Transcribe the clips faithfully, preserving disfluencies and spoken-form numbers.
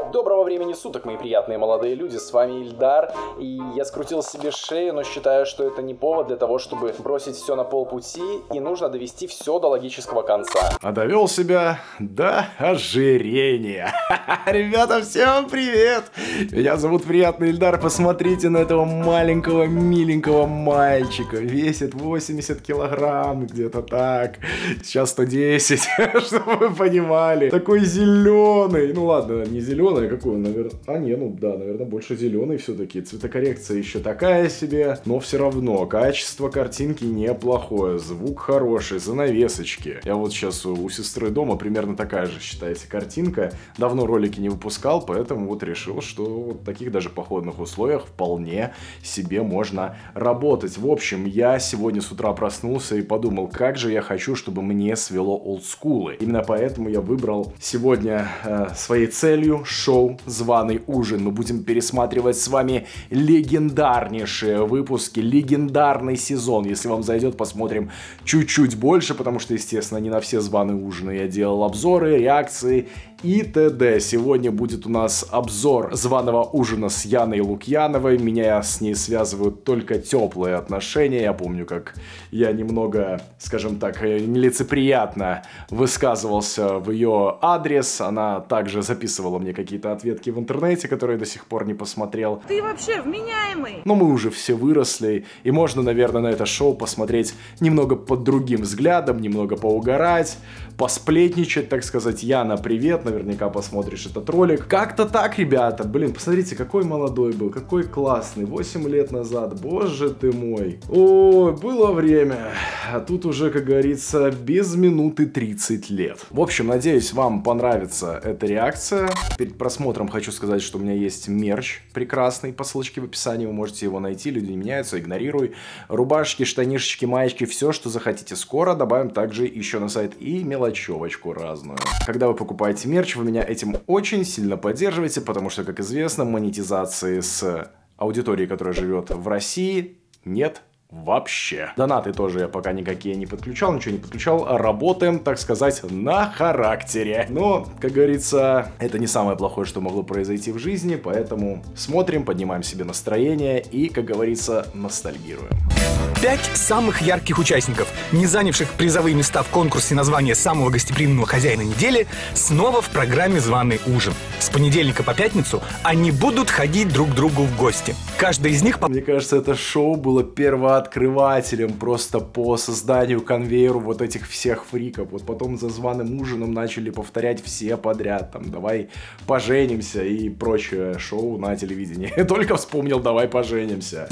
Доброго времени суток, мои приятные молодые люди, с вами Ильдар, и я скрутил себе шею, но считаю, что это не повод для того, чтобы бросить все на полпути, и нужно довести все до логического конца. А довел себя до ожирения. Ребята, всем привет! Меня зовут приятный Ильдар, посмотрите на этого маленького, миленького мальчика, весит восемьдесят килограмм, где-то так, сейчас сто десять, чтобы вы понимали, такой зеленый, ну ладно, не зеленый, какой он, наверное... А, не, ну да, наверное, больше зеленый все-таки. Цветокоррекция еще такая себе, но все равно качество картинки неплохое, звук хороший, занавесочки. Я вот сейчас у, у сестры дома примерно такая же, считайте, картинка. Давно ролики не выпускал, поэтому вот решил, что вот в таких даже походных условиях вполне себе можно работать. В общем, я сегодня с утра проснулся и подумал, как же я хочу, чтобы мне свело олдскулы. Именно поэтому я выбрал сегодня э, своей целью шоу «Званый ужин». Мы будем пересматривать с вами легендарнейшие выпуски, легендарный сезон. Если вам зайдет, посмотрим чуть-чуть больше, потому что, естественно, не на все званые ужины я делал обзоры, реакции и т.д. Сегодня будет у нас обзор званого ужина с Яной Лукьяновой. Меня с ней связывают только теплые отношения. Я помню, как я немного, скажем так, нелицеприятно высказывался в ее адрес. Она также записывала мне какие-то ответки в интернете, которые я до сих пор не посмотрел. Ты вообще вменяемый! Но мы уже все выросли, и можно, наверное, на это шоу посмотреть немного под другим взглядом, немного поугарать, посплетничать, так сказать. Яна, привет! Наверняка посмотришь этот ролик. Как-то так, ребята. Блин, посмотрите, какой молодой был, какой классный. восемь лет назад, боже ты мой. Ой, было время. А тут уже, как говорится, без минуты тридцать лет. В общем, надеюсь, вам понравится эта реакция. Перед просмотром хочу сказать, что у меня есть мерч прекрасный, по ссылочке в описании. Вы можете его найти, люди не меняются, игнорируй. Рубашки, штанишечки, маечки, все, что захотите. Скоро добавим также еще на сайт и мелочевочку разную. Когда вы покупаете мерч, вы меня этим очень сильно поддерживаете, потому что, как известно, монетизации с аудиторией, которая живет в России, нет вообще. Донаты тоже я пока никакие не подключал, ничего не подключал. Работаем, так сказать, на характере. Но, как говорится, это не самое плохое, что могло произойти в жизни, поэтому смотрим, поднимаем себе настроение и, как говорится, ностальгируем. Пять самых ярких участников, не занявших призовые места в конкурсе на звание самого гостеприимного хозяина недели, снова в программе «Званый ужин». С понедельника по пятницу они будут ходить друг к другу в гости. Каждый из них... Мне кажется, это шоу было первооткрывателем просто по созданию конвейеру вот этих всех фриков. Вот потом за «Званым ужином» начали повторять все подряд. Там «Давай поженимся» и прочее шоу на телевидении. Только вспомнил «Давай поженимся».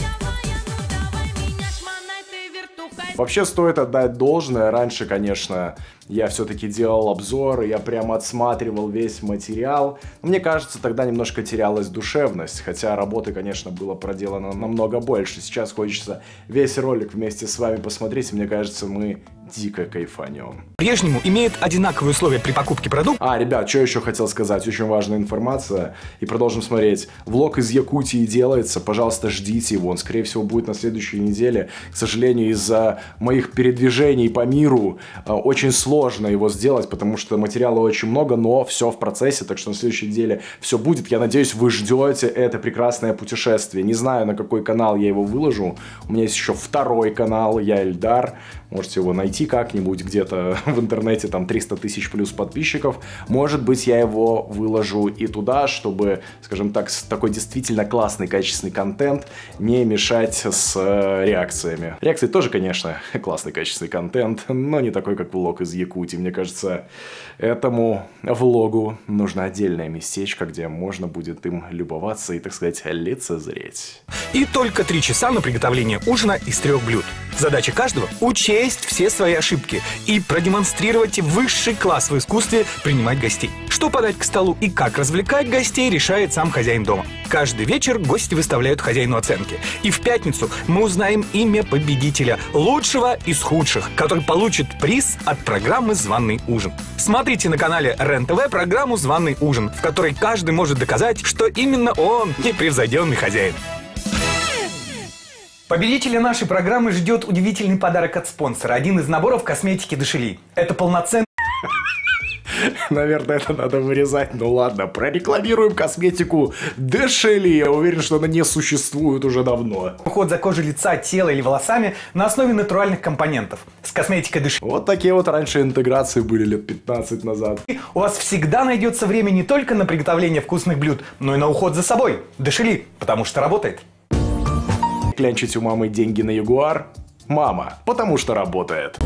Вообще стоит отдать должное. Раньше, конечно, я все-таки делал обзоры, я прямо отсматривал весь материал. Мне кажется, тогда немножко терялась душевность, хотя работы, конечно, было проделано намного больше. Сейчас хочется весь ролик вместе с вами посмотреть, мне кажется, мы дико кайфанем. По-прежнему имеет одинаковые условия при покупке продуктов. А, ребят, что еще хотел сказать, очень важная информация, и продолжим смотреть. Влог из Якутии делается, пожалуйста, ждите его, он, скорее всего, будет на следующей неделе. К сожалению, из-за моих передвижений по миру очень сложно его сделать, потому что материала очень много, но все в процессе, так что на следующей неделе все будет. Я надеюсь, вы ждете это прекрасное путешествие. Не знаю, на какой канал я его выложу. У меня есть еще второй канал, я Ильдар. Можете его найти как-нибудь где-то в интернете, там триста тысяч плюс подписчиков. Может быть, я его выложу и туда, чтобы, скажем так, такой действительно классный, качественный контент не мешать с э, реакциями. Реакции тоже, конечно, классный, качественный контент, но не такой, как влог из Якутии. Мне кажется, этому влогу нужно отдельное местечко, где можно будет им любоваться и, так сказать, лицезреть. И только три часа на приготовление ужина из трех блюд. Задача каждого – учесть все свои ошибки и продемонстрировать высший класс в искусстве принимать гостей. Что подать к столу и как развлекать гостей, решает сам хозяин дома. Каждый вечер гости выставляют хозяину оценки. И в пятницу мы узнаем имя победителя, лучшего из худших, который получит приз от программы «Званый ужин». Смотрите на канале РЕН-ТВ программу «Званый ужин», в которой каждый может доказать, что именно он непревзойденный хозяин. Победителя нашей программы ждет удивительный подарок от спонсора. Один из наборов косметики Дешели. Это полноценный... Наверное, это надо вырезать. Ну ладно, прорекламируем косметику Дешели. Я уверен, что она не существует уже давно. Уход за кожей лица, тела или волосами на основе натуральных компонентов. С косметикой Дешели. Вот такие вот раньше интеграции были лет пятнадцать назад. У вас всегда найдется время не только на приготовление вкусных блюд, но и на уход за собой. Дешели, потому что работает. Клянчить у мамы деньги на Ягуар? Мама, потому что работает.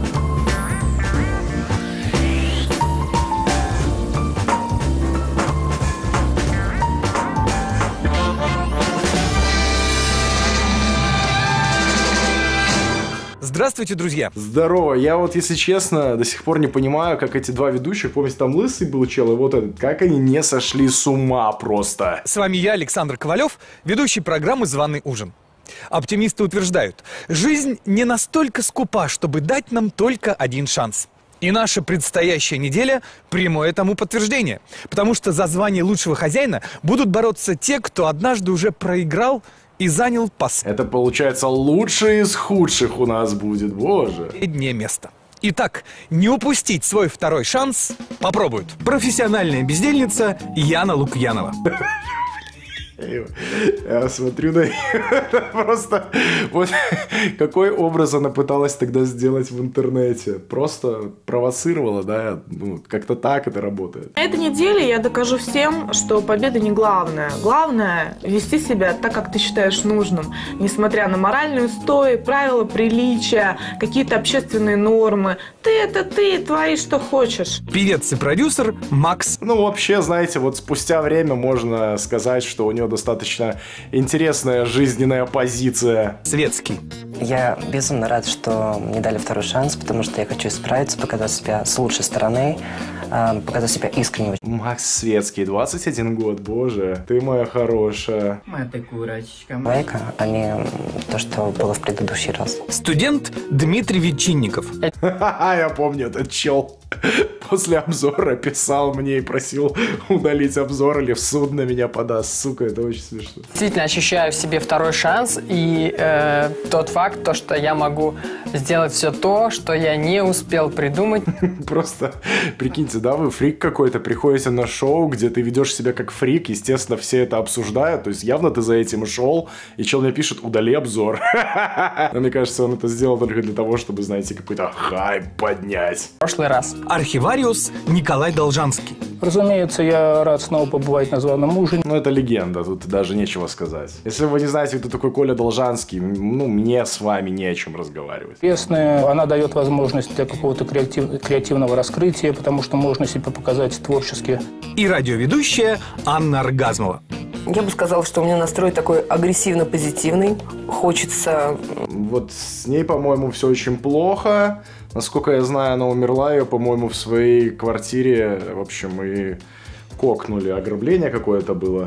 Здравствуйте, друзья! Здорово! Я вот, если честно, до сих пор не понимаю, как эти два ведущих, помните, там лысый был чел, и вот этот, как они не сошли с ума просто. С вами я, Александр Ковалев, ведущий программы «Званый ужин». Оптимисты утверждают, жизнь не настолько скупа, чтобы дать нам только один шанс. И наша предстоящая неделя – прямое тому подтверждение. Потому что за звание лучшего хозяина будут бороться те, кто однажды уже проиграл и занял последнее Это, получается, лучшее из худших у нас будет, боже. место. Итак, не упустить свой второй шанс попробуют профессиональная бездельница Яна Лукьянова. Я смотрю на просто вот какой образ она пыталась тогда сделать в интернете. Просто провоцировала, да, ну, как-то так это работает. На этой неделе я докажу всем, что победа не главное. Главное – вести себя так, как ты считаешь нужным, несмотря на моральные устои, правила приличия, какие-то общественные нормы. Ты – это ты, твори, что хочешь. Певец и продюсер Макс. Ну, вообще, знаете, вот спустя время можно сказать, что у него достаточно интересная жизненная позиция. Светский. Я безумно рад, что мне дали второй шанс, потому что я хочу исправиться, показать себя с лучшей стороны, показать себя искренне. Макс Светский, двадцать один год, боже, ты моя хорошая. Моя ты курочка. Майка, а не то, что было в предыдущий раз. Студент Дмитрий Ветчинников. Я помню, этот чел после обзора писал мне и просил удалить обзор или в суд на меня подаст. Сука, это очень смешно. Действительно ощущаю в себе второй шанс и э, тот факт, то, что я могу сделать все то, что я не успел придумать. Просто прикиньте, да, вы фрик какой-то, приходите на шоу, где ты ведешь себя как фрик, естественно, все это обсуждают, то есть явно ты за этим шел, и чел мне пишет, удали обзор. Но мне кажется, он это сделал только для того, чтобы, знаете, какой-то хайп поднять. В прошлый раз. Архивариус Николай Должанский. Разумеется, я рад снова побывать на званом ужине. Ну, это легенда, тут даже нечего сказать. Если вы не знаете, кто такой Коля Должанский, ну, мне с вами не о чем разговаривать. Известная, она дает возможность для какого-то креатив, креативного раскрытия, потому что можно себя показать творчески. И радиоведущая Анна Оргазмова. Я бы сказала, что у меня настрой такой агрессивно-позитивный. Хочется... Вот с ней, по-моему, все очень плохо. Насколько я знаю, она умерла, ее, по-моему, в своей квартире, в общем, и кокнули. Ограбление какое-то было.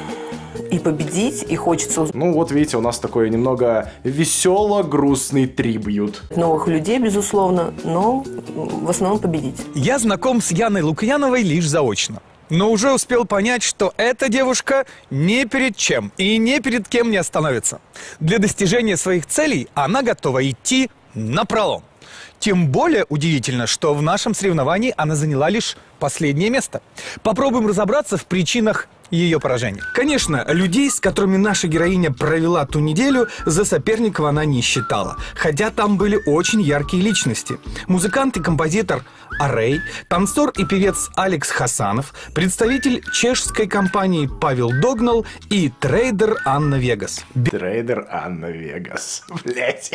И победить, и хочется... Ну, вот видите, у нас такой немного весело-грустный трибьют. Новых людей, безусловно, но в основном победить. Я знаком с Яной Лукьяновой лишь заочно. Но уже успел понять, что эта девушка ни перед чем и ни перед кем не остановится. Для достижения своих целей она готова идти напролом. Тем более удивительно, что в нашем соревновании она заняла лишь последнее место. Попробуем разобраться в причинах ее поражения. Конечно, людей, с которыми наша героиня провела ту неделю, за соперников она не считала. Хотя там были очень яркие личности. Музыкант и композитор Арей, танцор и певец Алекс Хасанов, представитель чешской компании Павел Догнал и трейдер Анна Вегас. Трейдер Анна Вегас. Блять.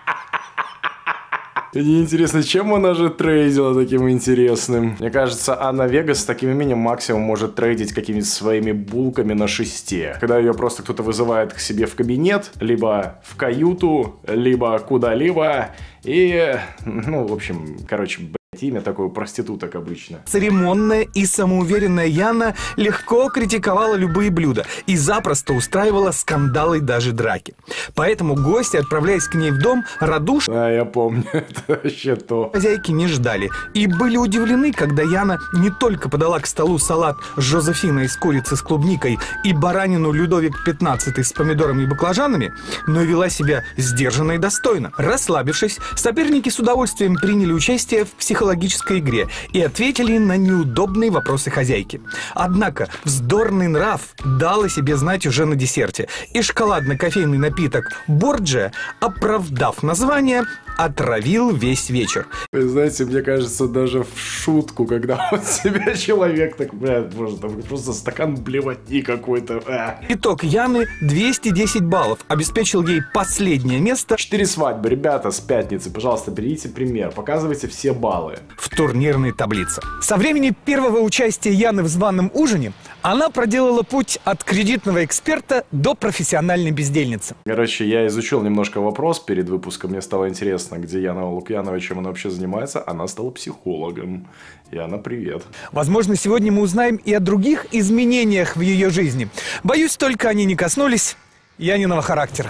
Мне интересно, чем она же трейдила таким интересным? Мне кажется, Анна Вегас с таким именем максимум может трейдить какими-то своими булками на шесте. Когда ее просто кто-то вызывает к себе в кабинет, либо в каюту, либо куда-либо. И, ну, в общем, короче, блядь, имя такое проституток обычно. Церемонная и самоуверенная Яна легко критиковала любые блюда и запросто устраивала скандалы и даже драки. Поэтому гости, отправляясь к ней в дом, радушно... А, я помню, это вообще то. Хозяйки не ждали и были удивлены, когда Яна не только подала к столу салат с Жозефиной из курицы с клубникой и баранину Людовик пятнадцатый с помидорами и баклажанами, но и вела себя сдержанно и достойно. Расслабившись, соперники с удовольствием приняли участие в психологическом психологической игре и ответили на неудобные вопросы хозяйки. Однако вздорный нрав дал о себе знать уже на десерте, и шоколадно-кофейный напиток «Борджиа», оправдав название, отравил весь вечер. Вы знаете, мне кажется, даже в шутку, когда вот себя человек так, блядь, боже, там просто стакан блевотни какой-то. А. Итог Яны двести десять баллов, обеспечил ей последнее место. Четыре свадьбы, ребята, с пятницы, пожалуйста, берите пример, показывайте все баллы. В турнирной таблице. Со времени первого участия Яны в званом ужине она проделала путь от кредитного эксперта до профессиональной бездельницы. Короче, я изучил немножко вопрос перед выпуском, мне стало интересно, где Яна Лукьянова, чем она вообще занимается. Она стала психологом. Яна, привет. Возможно, сегодня мы узнаем и о других изменениях в ее жизни. Боюсь, только они не коснулись Яниного характера.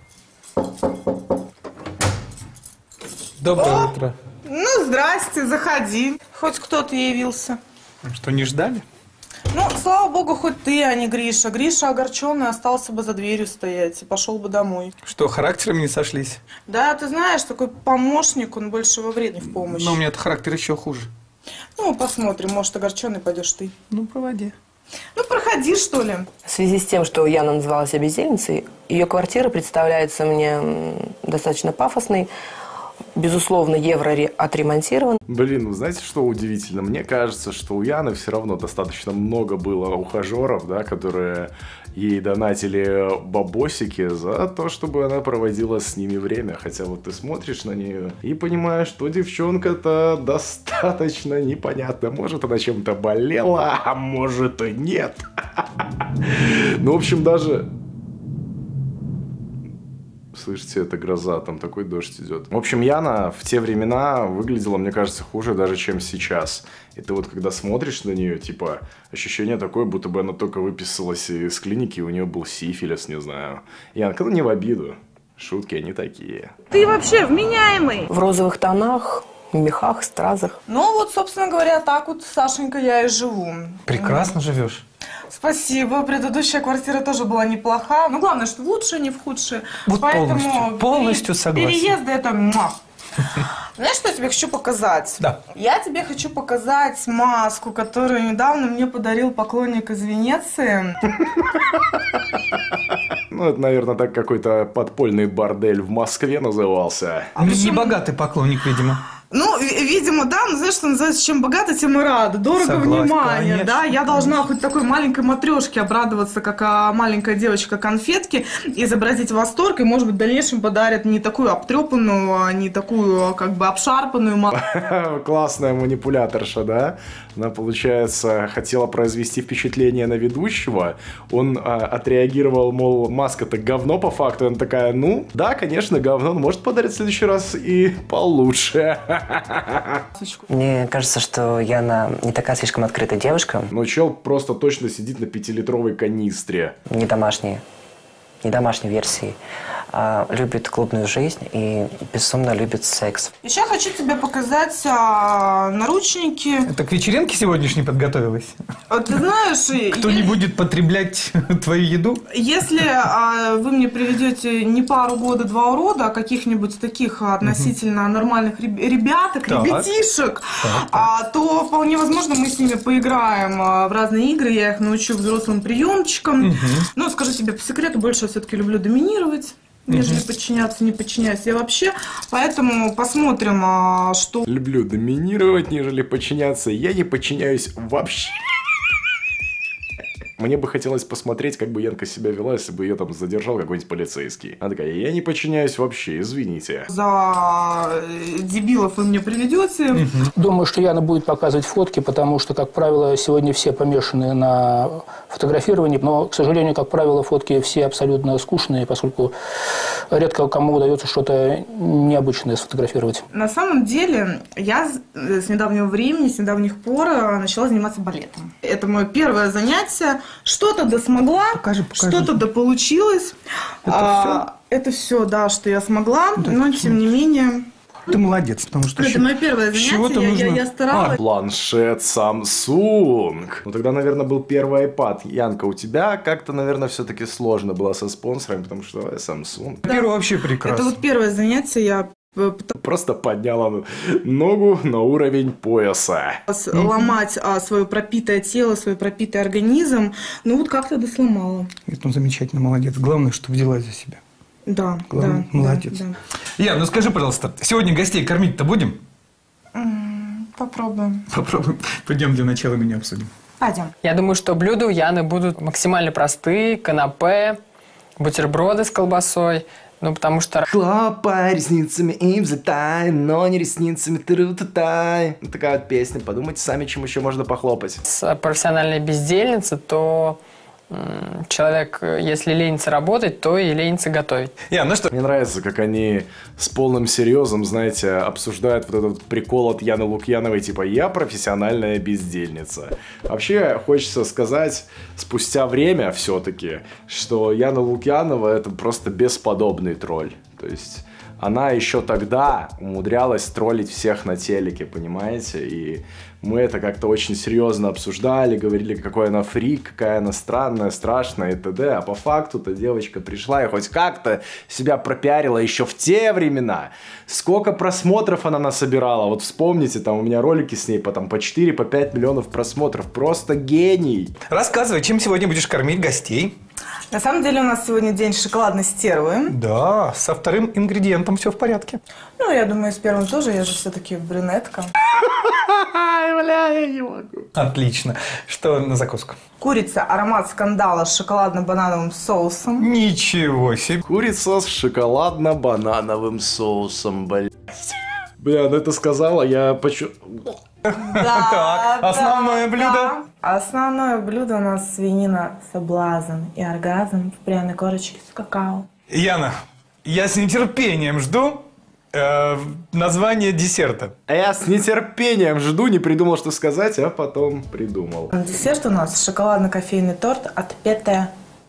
Доброе утро. Ну, здрасте, заходи. Хоть кто-то явился. Что, не ждали? Ну, слава богу, хоть ты, а не Гриша. Гриша огорченный остался бы за дверью стоять и пошел бы домой. Что, характером не сошлись? Да, ты знаешь, такой помощник, он больше во вред, не в помощь. Но у меня-то характер еще хуже. Ну, посмотрим, может, огорченный пойдешь ты. Ну, проводи. Ну, проходи, что ли. В связи с тем, что Яна называла себя бездельницей, ее квартира представляется мне достаточно пафосной. Безусловно, евро отремонтирован. Блин, вы знаете, что удивительно? Мне кажется, что у Яны все равно достаточно много было ухажеров, да, которые ей донатили бабосики за то, чтобы она проводила с ними время. Хотя вот ты смотришь на нее и понимаешь, что девчонка-то достаточно непонятно. Может, она чем-то болела, а может и нет. Ну, в общем, даже... Слышите, это гроза, там такой дождь идет. В общем, Яна в те времена выглядела, мне кажется, хуже даже, чем сейчас. И ты вот когда смотришь на нее, типа, ощущение такое, будто бы она только выписалась из клиники, и у нее был сифилис, не знаю. Янка, ну не в обиду. Шутки, они такие. Ты вообще вменяемый. В розовых тонах, в мехах, стразах. Ну, вот, собственно говоря, так вот, Сашенька, я и живу. Прекрасно живешь. Спасибо. Предыдущая квартира тоже была неплоха. Но главное, что в лучшее, не в худшее. Вот Поэтому полностью, полностью согласен. Переезды это... Муа. Знаешь, что я тебе хочу показать? Да. Я тебе хочу показать маску, которую недавно мне подарил поклонник из Венеции. Ну, это, наверное, так какой-то подпольный бордель в Москве назывался. А не богатый поклонник, видимо. Ну, видимо, да, но знаешь, что называется, чем богато, тем и рада. Дорого Согласен, внимание, конечно, да. Я должна конечно. хоть такой маленькой матрешке обрадоваться, как а, маленькая девочка конфетки, изобразить восторг, и, может быть, в дальнейшем подарят не такую обтрепанную, а не такую, как бы, обшарпанную маску. Классная манипуляторша, да? Она, получается, хотела произвести впечатление на ведущего. Он а, отреагировал, мол, маска-то говно по факту. Она такая, ну, да, конечно, говно, но может подарить в следующий раз и получше. Мне кажется, что Яна не такая слишком открытая девушка. Но чел просто точно сидит на пятилитровой канистре. Не домашней, не домашней версии. А, любит клубную жизнь и безумно любит секс. Еще хочу тебе показать а, наручники. Это к вечеринке сегодняшней подготовилась? А, ты знаешь... Кто не будет потреблять твою еду? Если а, вы мне приведете не пару года, два урода, а каких-нибудь таких относительно угу. нормальных реб- ребяток, так. ребятишек, так, а, то вполне возможно мы с ними поиграем а, в разные игры. Я их научу взрослым приемчикам. Угу. Но скажу тебе по секрету, больше я все-таки люблю доминировать. Нежели угу. подчиняться, не подчиняюсь я вообще. Поэтому посмотрим, а, что... Люблю доминировать, нежели подчиняться. Я не подчиняюсь вообще. Мне бы хотелось посмотреть, как бы Янка себя вела, если бы ее там задержал какой-нибудь полицейский. Она такая, я не подчиняюсь вообще, извините. За дебилов вы мне приведете. Думаю, что Яна будет показывать фотки, потому что, как правило, сегодня все помешаны на фотографировании. Но, к сожалению, как правило, фотки все абсолютно скучные, поскольку редко кому удается что-то необычное сфотографировать. На самом деле, я с недавнего времени, с недавних пор начала заниматься балетом. Это мое первое занятие. Что-то да смогла, покажи, покажи. Что-то да получилось. Это а, все? Это все, да, что я смогла, да, но тем не менее... Ты молодец, потому что... Это мое первое занятие, я, нужно... я, я старалась. А, планшет Samsung. Ну, тогда, наверное, был первый iPad. Янка, у тебя как-то, наверное, все-таки сложно было со спонсорами, потому что Samsung. Первое вообще прекрасно. Это вот первое занятие, я Просто подняла ногу на уровень пояса. Ломать а, свое пропитое тело, свой пропитый организм. Ну вот как-то да сломала. Это он замечательно, молодец. Главное, что взялась за себя. Да, Главное, да. молодец. Да, да. Ян, ну скажи, пожалуйста, сегодня гостей кормить-то будем? Попробуем. Попробуем. Пойдем для начала меню обсудим. Пойдем. Я думаю, что блюда у Яны будут максимально простые. Канапе, бутерброды с колбасой. Ну, потому что... Хлопай ресницами и взлетай, но не ресницами, тру-та-тай. Такая вот песня, подумайте сами, чем еще можно похлопать. С профессиональной бездельницы, то человек, если ленится работать, то и ленится готовить. Ян, ну что? Мне нравится, как они с полным серьезом, знаете, обсуждают вот этот прикол от Яны Лукьяновой, типа «я профессиональная бездельница». Вообще, хочется сказать, спустя время все-таки, что Яна Лукьянова – это просто бесподобный тролль. То есть она еще тогда умудрялась троллить всех на телеке, понимаете? И мы это как-то очень серьезно обсуждали, говорили, какой она фрик, какая она странная, страшная и т.д. А по факту-то девочка пришла и хоть как-то себя пропиарила еще в те времена. Сколько просмотров она насобирала. Вот вспомните, там у меня ролики с ней по, там, по четыре, по пять миллионов просмотров. Просто гений. Рассказывай, чем сегодня будешь кормить гостей? На самом деле у нас сегодня день шоколадной стервы. Да, со вторым ингредиентом все в порядке. Ну, я думаю, с первым тоже, я же все-таки брюнетка. Бля, я не могу. Отлично. Что на закуску? Курица аромат скандала с шоколадно-банановым соусом. Ничего себе. Курица с шоколадно-банановым соусом, блядь. Бля, ну это сказала, я почу... Да, Так, основное да, блюдо? да. Основное блюдо у нас свинина соблазн и оргазм в пряной корочке с какао. Яна, я с нетерпением жду э, название десерта. А я с нетерпением жду, не придумал, что сказать, а потом придумал. Десерт у нас шоколадно-кофейный торт от Пете.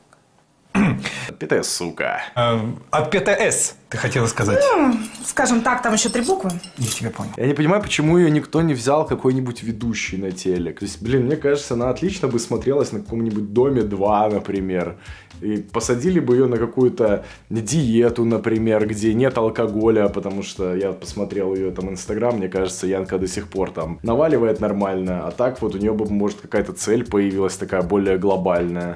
Питая, сука. Э, от ПТС, ты хотела сказать. Ну, скажем так, там еще три буквы. Я тебя понял. Я не понимаю, почему ее никто не взял какой-нибудь ведущий на телек. То есть, блин, мне кажется, она отлично бы смотрелась на каком-нибудь Доме два, например. И посадили бы ее на какую-то диету, например, где нет алкоголя, потому что я посмотрел ее там инстаграм, мне кажется, Янка до сих пор там наваливает нормально, а так вот у нее бы, может, какая-то цель появилась такая более глобальная.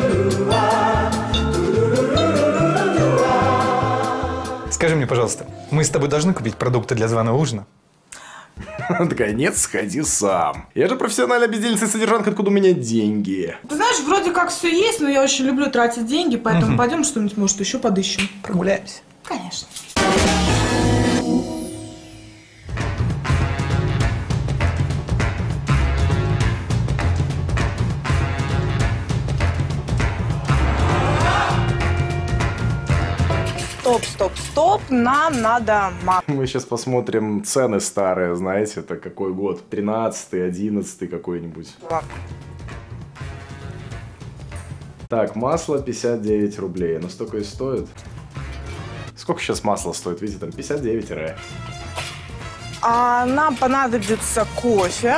Скажи мне, пожалуйста, мы с тобой должны купить продукты для званого ужина? Она такая, нет, сходи сам. Я же профессиональная бездельница и содержанка, откуда у меня деньги? Ты знаешь, вроде как все есть, но я очень люблю тратить деньги, поэтому пойдем что-нибудь, может, еще подыщем. Прогуляемся. Конечно. Стоп, стоп, стоп, нам надо мак. Мы сейчас посмотрим цены старые, знаете, это какой год? тринадцатый, одиннадцатый какой-нибудь. Так, масло пятьдесят девять рублей. Оно столько и стоит. Сколько сейчас масло стоит? Видите, там пятьдесят девять ре. А нам понадобится кофе.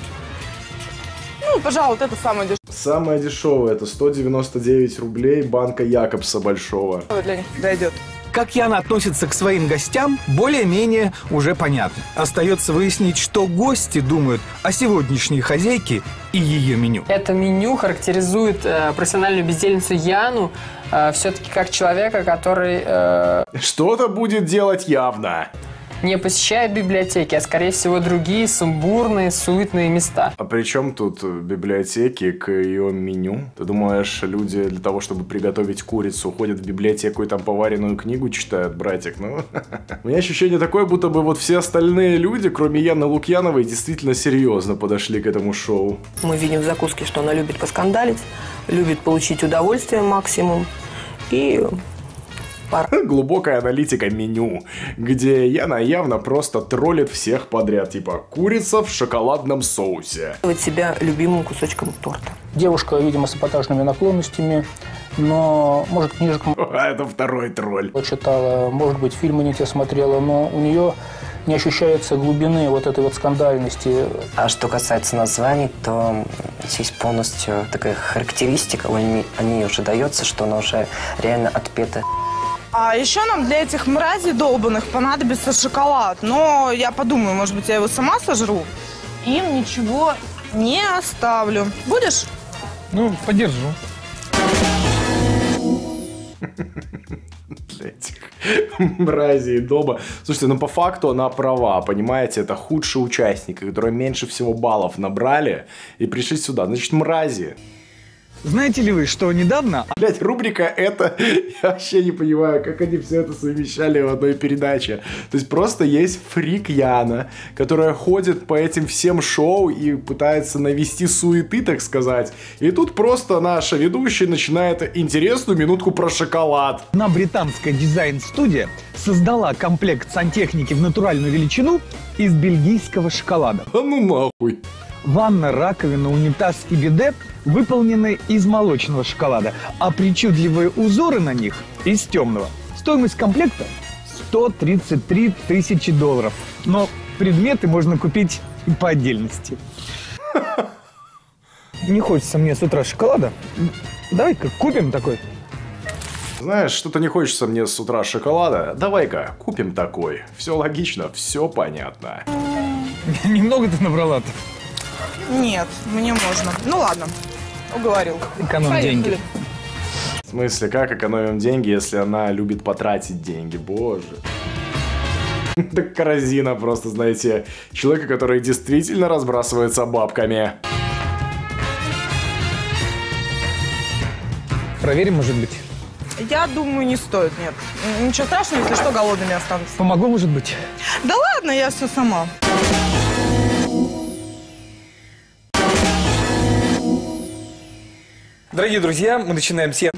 Ну, пожалуй, вот это самое дешевое Самое дешевое это сто девяносто девять рублей банка Якобса большого. для них дойдет. Как Яна относится к своим гостям, более-менее уже понятно. Остается выяснить, что гости думают о сегодняшней хозяйке и ее меню. Это меню характеризует э, профессиональную бездельницу Яну э, все-таки как человека, который э, Что-то будет делать явно. не посещает библиотеки, а скорее всего другие сумбурные, суетные места. А при чем тут библиотеки к ее меню? Ты думаешь, люди для того, чтобы приготовить курицу, ходят в библиотеку и там поваренную книгу читают, братик? Ну, у меня ощущение такое, будто бы вот все остальные люди, кроме Яны Лукьяновой, действительно серьезно подошли к этому шоу. Мы видим в закуске, что она любит поскандалить, любит получить удовольствие максимум. И... Глубокая аналитика меню, где Яна явно просто троллит всех подряд, типа курица в шоколадном соусе. себя любимым кусочком торта. Девушка, видимо, с эпатажными наклонностями, но, может, книжек Это второй тролль. читала, может быть, фильмы не те смотрела, но у нее не ощущается глубины вот этой вот скандальности. А что касается названий, то здесь полностью такая характеристика, о ней уже дается, что она уже реально отпета. А еще нам для этих мразей долбанных понадобится шоколад. Но я подумаю, может быть, я его сама сожру. Им ничего не оставлю. Будешь? Ну, подержу. Для этих мразей дома. Слушайте, ну по факту она права, понимаете? Это худшие участники, которые меньше всего баллов набрали и пришли сюда. Значит, мрази. Знаете ли вы, что недавно... Блять, рубрика это... Я вообще не понимаю, как они все это совмещали в одной передаче. То есть просто есть фрик Яна, которая ходит по этим всем шоу и пытается навести суеты, так сказать. И тут просто наша ведущая начинает интересную минутку про шоколад. Одна британская дизайн-студия создала комплект сантехники в натуральную величину из бельгийского шоколада. А ну нахуй. Ванна, раковина, унитаз и биде выполнены из молочного шоколада, а причудливые узоры на них из темного. Стоимость комплекта сто тридцать три тысячи долларов. Но предметы можно купить и по отдельности. Не хочется мне с утра шоколада. Давай-ка купим такой. Знаешь, что-то не хочется мне с утра шоколада. Давай-ка купим такой. Все логично, все понятно. Немного ты набрала-то. Нет, мне можно. Ну ладно, уговорил. Экономь деньги. В смысле, как экономим деньги, если она любит потратить деньги? Боже. Так корзина просто, знаете, человека, который действительно разбрасывается бабками. Проверим, может быть. Я думаю, не стоит, нет. Ничего страшного, если что, голодными останутся. Помогу, может быть. Да ладно, я все сама. Дорогие друзья, мы начинаем тему.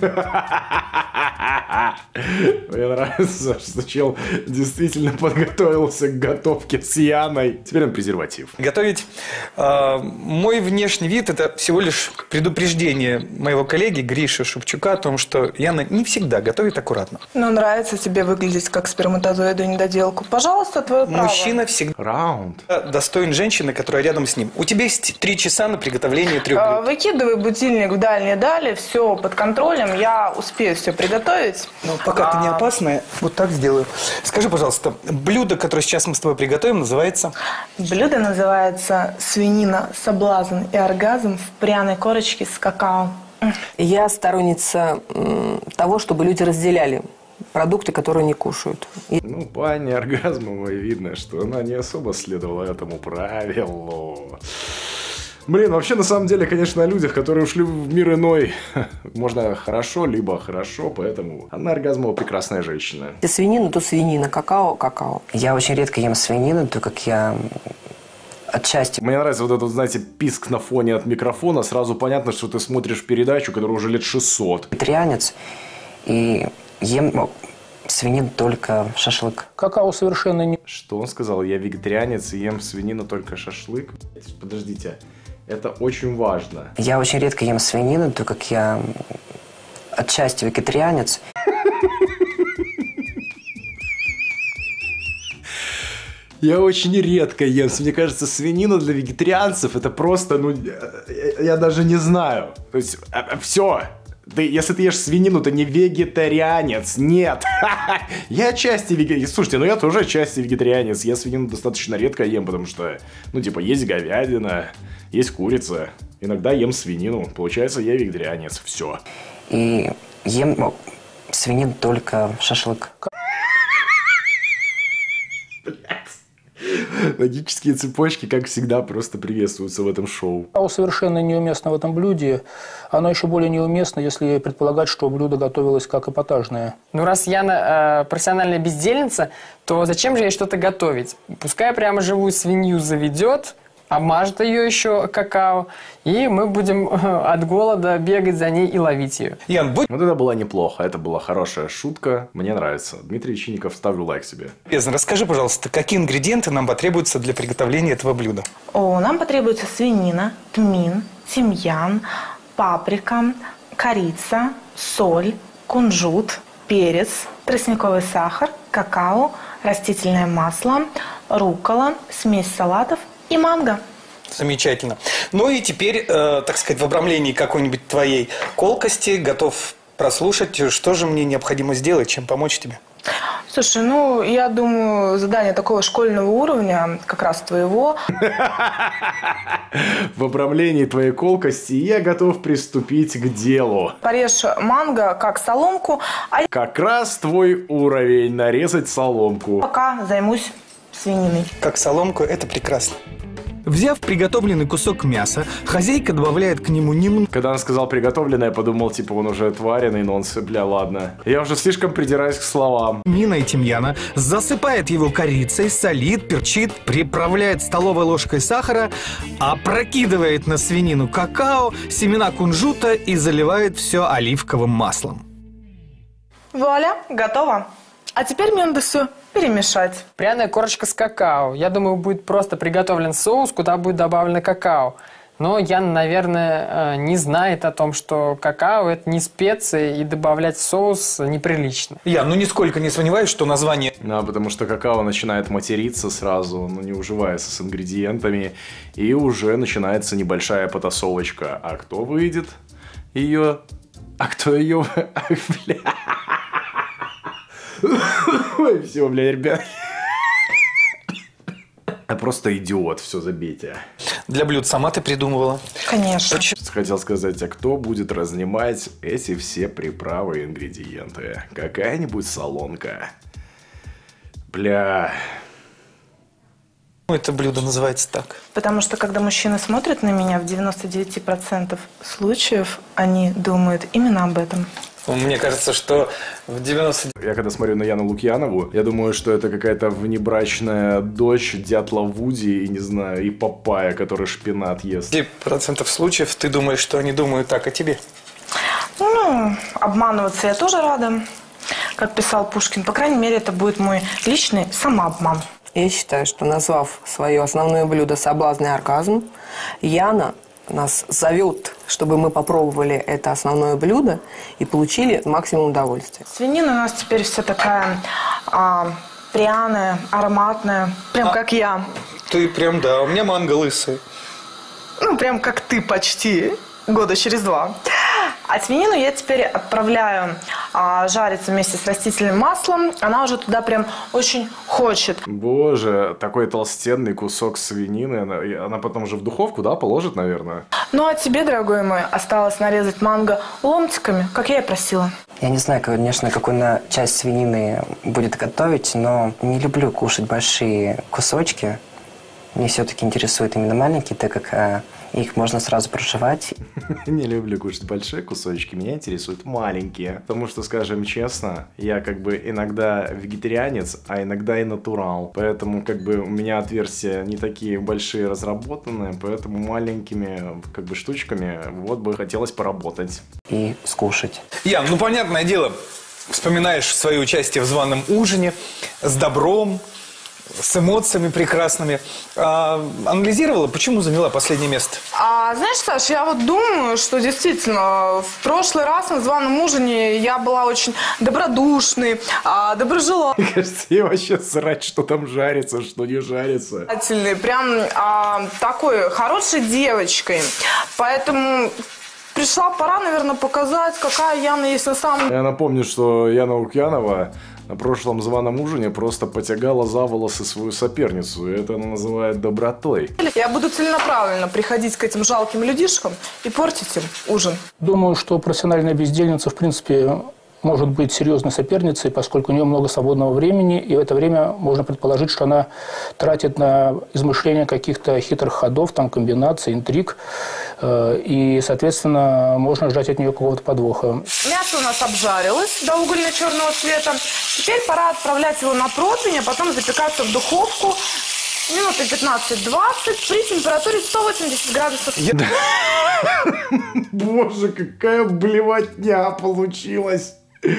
Мне нравится, что чел действительно подготовился к готовке с Яной. Теперь он презерватив. Готовить. Э, мой внешний вид – это всего лишь предупреждение моего коллеги Гриши Шевчука о том, что Яна не всегда готовит аккуратно. Но нравится тебе выглядеть как сперматозоиду недоделку. Пожалуйста, твое право. Мужчина всегда Раунд. достоин женщины, которая рядом с ним. У тебя есть три часа на приготовление трех блюд. Выкидывай будильник в дальние дали, все под контролем, я успею все приготовить. Ну, пока а... ты не опасная, вот так сделаю. Скажи, пожалуйста, блюдо, которое сейчас мы с тобой приготовим, называется? Блюдо называется свинина, соблазн и оргазм в пряной корочке с какао. Я сторонница того, чтобы люди разделяли продукты, которые не кушают. И... Ну, по Анне Оргазмовой видно, что она не особо следовала этому правилу. Блин, вообще, на самом деле, конечно, о людях, которые ушли в мир иной, можно хорошо, либо хорошо, поэтому Анна Оргазмова прекрасная женщина. Если свинина, то свинина, какао, какао. Я очень редко ем свинину, так как я отчасти... Мне нравится вот этот, знаете, писк на фоне от микрофона, сразу понятно, что ты смотришь передачу, которая уже лет шестьсот. Вегетарианец, и ем свинину только шашлык. Какао совершенно не... Что он сказал? Я вегетарианец и ем свинину только шашлык? Подождите. Это очень важно. Я очень редко ем свинину, так как я отчасти вегетарианец. Я очень редко ем. Мне кажется, свинина для вегетарианцев это просто, ну, я, я даже не знаю. То есть, все. Ты, если ты ешь свинину, ты не вегетарианец. Нет. Я отчасти вегетарианец. Слушайте, ну я тоже отчасти вегетарианец. Я свинину достаточно редко ем, потому что, ну, типа, есть говядина, есть курица. Иногда ем свинину. Получается, я вегетарианец. Все. И ем свинину только шашлык. Логические цепочки, как всегда, просто приветствуются в этом шоу. Какао совершенно неуместно в этом блюде. Оно еще более неуместно, если предполагать, что блюдо готовилось как эпатажное. Ну, раз Яна э, профессиональная бездельница, то зачем же ей что-то готовить? Пускай прямо живую свинью заведет, обмажет ее еще какао, и мы будем от голода бегать за ней и ловить ее. Ян, будь... Вот это было неплохо, это была хорошая шутка, мне нравится. Дмитрий Чинников, ставлю лайк себе. Бездна, расскажи, пожалуйста, какие ингредиенты нам потребуются для приготовления этого блюда? О, нам потребуется свинина, тмин, тимьян, паприка, корица, соль, кунжут, перец, тростниковый сахар, какао, растительное масло, руккола, смесь салатов и манго. Замечательно. Ну и теперь, э, так сказать, в обрамлении какой-нибудь твоей колкости готов прослушать, что же мне необходимо сделать, чем помочь тебе. Слушай, ну, я думаю, задание такого школьного уровня, как раз твоего. В обрамлении твоей колкости я готов приступить к делу. Порежь манго как соломку, а я Как раз твой уровень — нарезать соломку. пока займусь свининой. Как соломку, это прекрасно. Взяв приготовленный кусок мяса, хозяйка добавляет к нему немного. Когда он сказал приготовленное, я подумал, типа, он уже отваренный, но он, бля, ладно. Я уже слишком придираюсь к словам. Мина и тимьяна, засыпает его корицей, солит, перчит, приправляет столовой ложкой сахара, опрокидывает на свинину какао, семена кунжута и заливает все оливковым маслом. Вуаля, готово. А теперь мне надо все перемешать. Пряная корочка с какао. Я думаю, будет просто приготовлен соус, куда будет добавлено какао. Но Яна, наверное, не знает о том, что какао – это не специи, и добавлять в соус неприлично. Я, ну нисколько не сомневаюсь, что название... Да, потому что какао начинает материться сразу, но не уживается с ингредиентами, и уже начинается небольшая потасовочка. А кто выйдет ее? А кто ее... Бля... Ой, все, бля, ребят. Я просто идиот, все, забейте. Для блюд сама ты придумывала? Конечно. Хотел сказать, а кто будет разнимать эти все приправы и ингредиенты? Какая-нибудь солонка. Бля... Это блюдо называется так. Потому что, когда мужчины смотрят на меня, в девяноста девяти процентах случаев они думают именно об этом. Мне кажется, что в девяносто... Я когда смотрю на Яну Лукьянову, я думаю, что это какая-то внебрачная дочь дятла Вуди и, не знаю, и Папая, который шпинат ест. девять процентов случаев ты думаешь, что они думают так о тебе? Ну, обманываться я тоже рада, как писал Пушкин. По крайней мере, это будет мой личный самообман. Я считаю, что, назвав свое основное блюдо «Соблазн и оргазм», Яна нас зовет, чтобы мы попробовали это основное блюдо и получили максимум удовольствия. Свинина у нас теперь вся такая а, пряная, ароматная, прям а, как я. Ты прям, да, у меня манго лысый. Ну, прям как ты почти, года через два. А свинину я теперь отправляю а, жариться вместе с растительным маслом. Она уже туда прям очень хочет. Боже, такой толстенный кусок свинины. Она, она потом же в духовку, да, положит, наверное? Ну, а тебе, дорогой мой, осталось нарезать манго ломтиками, как я и просила. Я не знаю, конечно, какую на часть свинины будет готовить, но не люблю кушать большие кусочки. Мне все-таки интересуют именно маленькие, так как а, их можно сразу прожевать. Не люблю кушать большие кусочки, меня интересуют маленькие. Потому что, скажем честно, я как бы иногда вегетарианец, а иногда и натурал. Поэтому как бы у меня отверстия не такие большие разработанные, поэтому маленькими как бы штучками вот бы хотелось поработать. И скушать. Ян, ну понятное дело, вспоминаешь свое участие в званом ужине с добром, с эмоциями прекрасными. А, анализировала, почему заняла последнее место? А знаешь, Саш, я вот думаю, что действительно в прошлый раз на званом ужине я была очень добродушной, а, доброжелательной. Мне кажется, я вообще срать, что там жарится, что не жарится. Прям а, такой хорошей девочкой. Поэтому пришла пора, наверное, показать, какая Яна есть на самом деле. Я напомню, что Яна Лукьянова на прошлом званом ужине просто потягала за волосы свою соперницу. И это она называет добротой. Я буду целенаправленно приходить к этим жалким людишкам и портить им ужин. Думаю, что профессиональная бездельница, в принципе, может быть серьезной соперницей, поскольку у нее много свободного времени, и в это время можно предположить, что она тратит на измышление каких-то хитрых ходов, там, комбинаций, интриг, и, соответственно, можно ждать от нее какого-то подвоха. Мясо у нас обжарилось до угольно-черного цвета. Теперь пора отправлять его на противень, а потом запекаться в духовку минуты пятнадцать-двадцать при температуре сто восемьдесят градусов. Боже, какая блевотня получилась.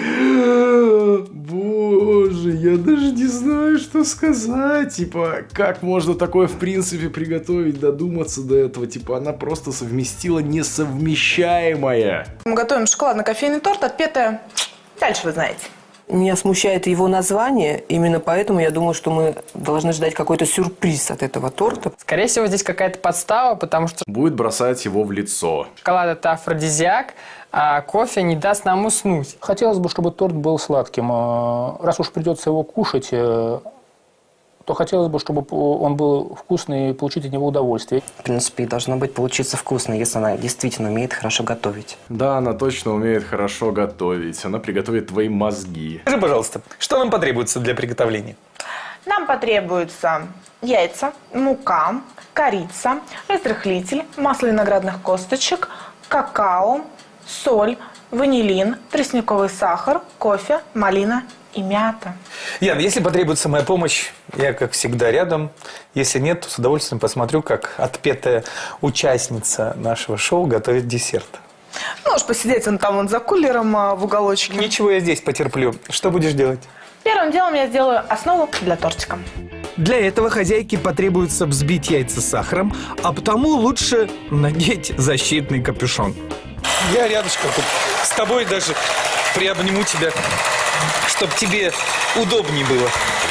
Боже, я даже не знаю, что сказать. Типа, как можно такое в принципе приготовить, додуматься до этого? Типа, она просто совместила несовмещаемое. Мы готовим шоколадно-кофейный торт, отпетое. Дальше вы знаете. меня смущает его название. Именно поэтому я думаю, что мы должны ждать какой-то сюрприз от этого торта. Скорее всего, здесь какая-то подстава, потому что Будет бросать его в лицо. шоколад – это афродизиак, а кофе не даст нам уснуть. Хотелось бы, чтобы торт был сладким. Э, Раз уж придется его кушать, э, то хотелось бы, чтобы он был вкусный и получить от него удовольствие. В принципе, должно быть получиться вкусно, если она действительно умеет хорошо готовить. Да, она точно умеет хорошо готовить. Она приготовит твои мозги. Скажи, пожалуйста, что нам потребуется для приготовления? Нам потребуются яйца, мука, корица, разрыхлитель, масло виноградных косточек, какао, соль, ванилин, тростниковый сахар, кофе, малина и мята. Ян, если потребуется моя помощь, я, как всегда, рядом. Если нет, то с удовольствием посмотрю, как отпетая участница нашего шоу готовит десерт. Можешь посидеть он там вон за кулером а, в уголочке. Ничего, я здесь потерплю. Что будешь делать? Первым делом я сделаю основу для тортика. Для этого хозяйке потребуется взбить яйца сахаром, а потому лучше надеть защитный капюшон. Я рядышком тут с тобой даже приобниму тебя, чтобы тебе удобнее было.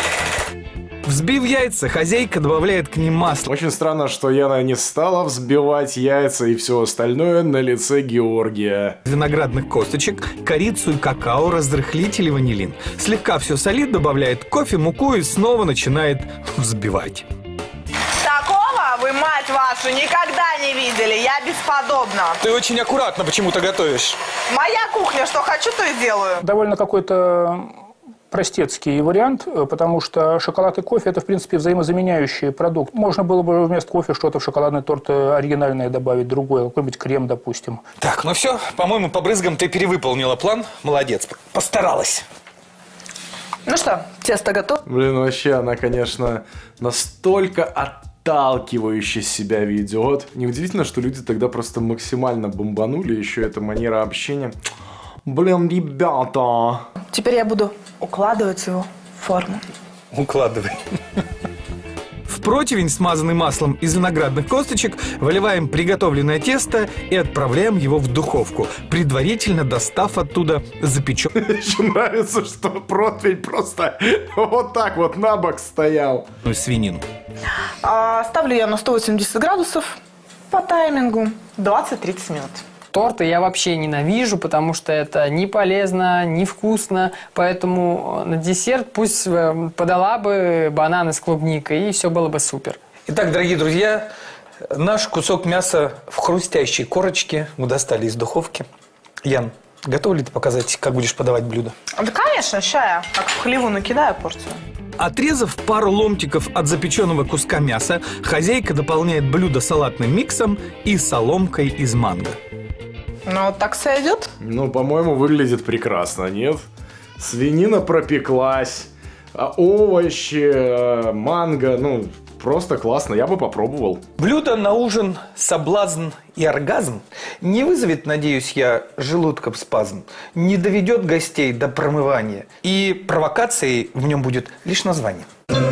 Взбив яйца, хозяйка добавляет к ним масло. Очень странно, что Яна не стала взбивать яйца и все остальное на лице Георгия. Виноградных косточек, корицу и какао, разрыхлитель и ванилин. Слегка все солит, добавляет кофе, муку и снова начинает взбивать. Такого вы, мать вашу, никогда не видели. Я бесподобна. Ты очень аккуратно почему-то готовишь. Моя кухня, что хочу, то и делаю. Довольно какой-то простецкий вариант, потому что шоколад и кофе – это, в принципе, взаимозаменяющий продукт. Можно было бы вместо кофе что-то в шоколадный торт оригинальное добавить, другое, какой-нибудь крем, допустим. Так, ну все, по-моему, по брызгам ты перевыполнила план. Молодец, постаралась. Ну что, тесто готово? Блин, вообще она, конечно, настолько отталкивающе себя ведет. Неудивительно, что люди тогда просто максимально бомбанули. Еще эта манера общения. Блин, ребята. Теперь я буду укладывать его в форму. Укладывай. В противень, смазанный маслом из виноградных косточек, выливаем приготовленное тесто и отправляем его в духовку, предварительно достав оттуда запеченную Еще нравится, что противень просто вот так вот на бок стоял. свинину. А, ставлю я на сто восемьдесят градусов по таймингу двадцать-тридцать минут. Торты я вообще ненавижу, потому что это не полезно, не вкусно. Поэтому на десерт пусть подала бы бананы с клубникой, и все было бы супер. Итак, дорогие друзья, наш кусок мяса в хрустящей корочке мы достали из духовки. Ян, готова ли ты показать, как будешь подавать блюдо? Да, конечно, ща я как в хлеву накидаю порцию. Отрезав пару ломтиков от запеченного куска мяса, хозяйка дополняет блюдо салатным миксом и соломкой из манго. Ну, вот так сойдет? Ну, по-моему, выглядит прекрасно, нет? Свинина пропеклась, а овощи, манго, ну, просто классно, я бы попробовал. Блюдо на ужин соблазн и оргазм не вызовет, надеюсь я, желудков спазм, не доведет гостей до промывания, и провокацией в нем будет лишь название.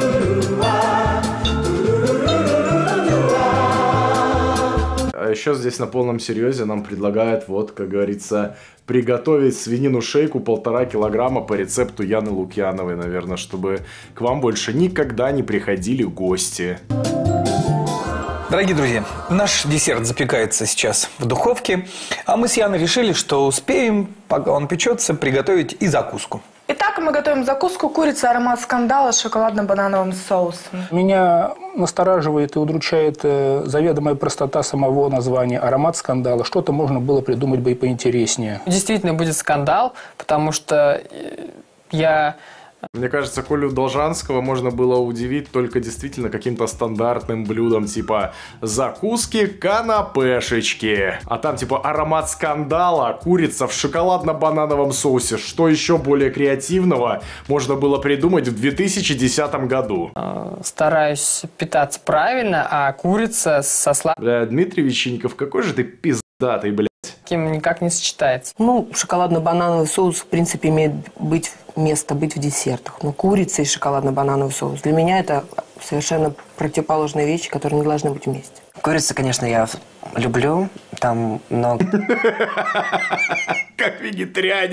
А еще здесь на полном серьезе нам предлагают, вот, как говорится, приготовить свинину шейку полтора килограмма по рецепту Яны Лукьяновой, наверное, чтобы к вам больше никогда не приходили гости. Дорогие друзья, наш десерт запекается сейчас в духовке, а мы с Яной решили, что успеем, пока он печется, приготовить и закуску. Итак, мы готовим закуску курица аромат скандала с шоколадно-банановым соусом. Меня настораживает и удручает э, заведомая простота самого названия «Аромат скандала». Что-то можно было придумать бы и поинтереснее. Действительно будет скандал, потому что я... Мне кажется, Колю Должанского можно было удивить только действительно каким-то стандартным блюдом, типа закуски канапешечки. А там типа аромат скандала, курица в шоколадно-банановом соусе. Что еще более креативного можно было придумать в две тысячи десятом году? Стараюсь питаться правильно, а курица со сладким Бля, Дмитрий Вечинников, какой же ты пиздатый, блядь. никак не сочетается. Ну, шоколадно-банановый соус, в принципе, имеет быть место быть в десертах. Но курица и шоколадно-банановый соус, для меня это совершенно противоположные вещи, которые не должны быть вместе. Курицу, конечно, я люблю, там много... Как вегетарианец, блядь.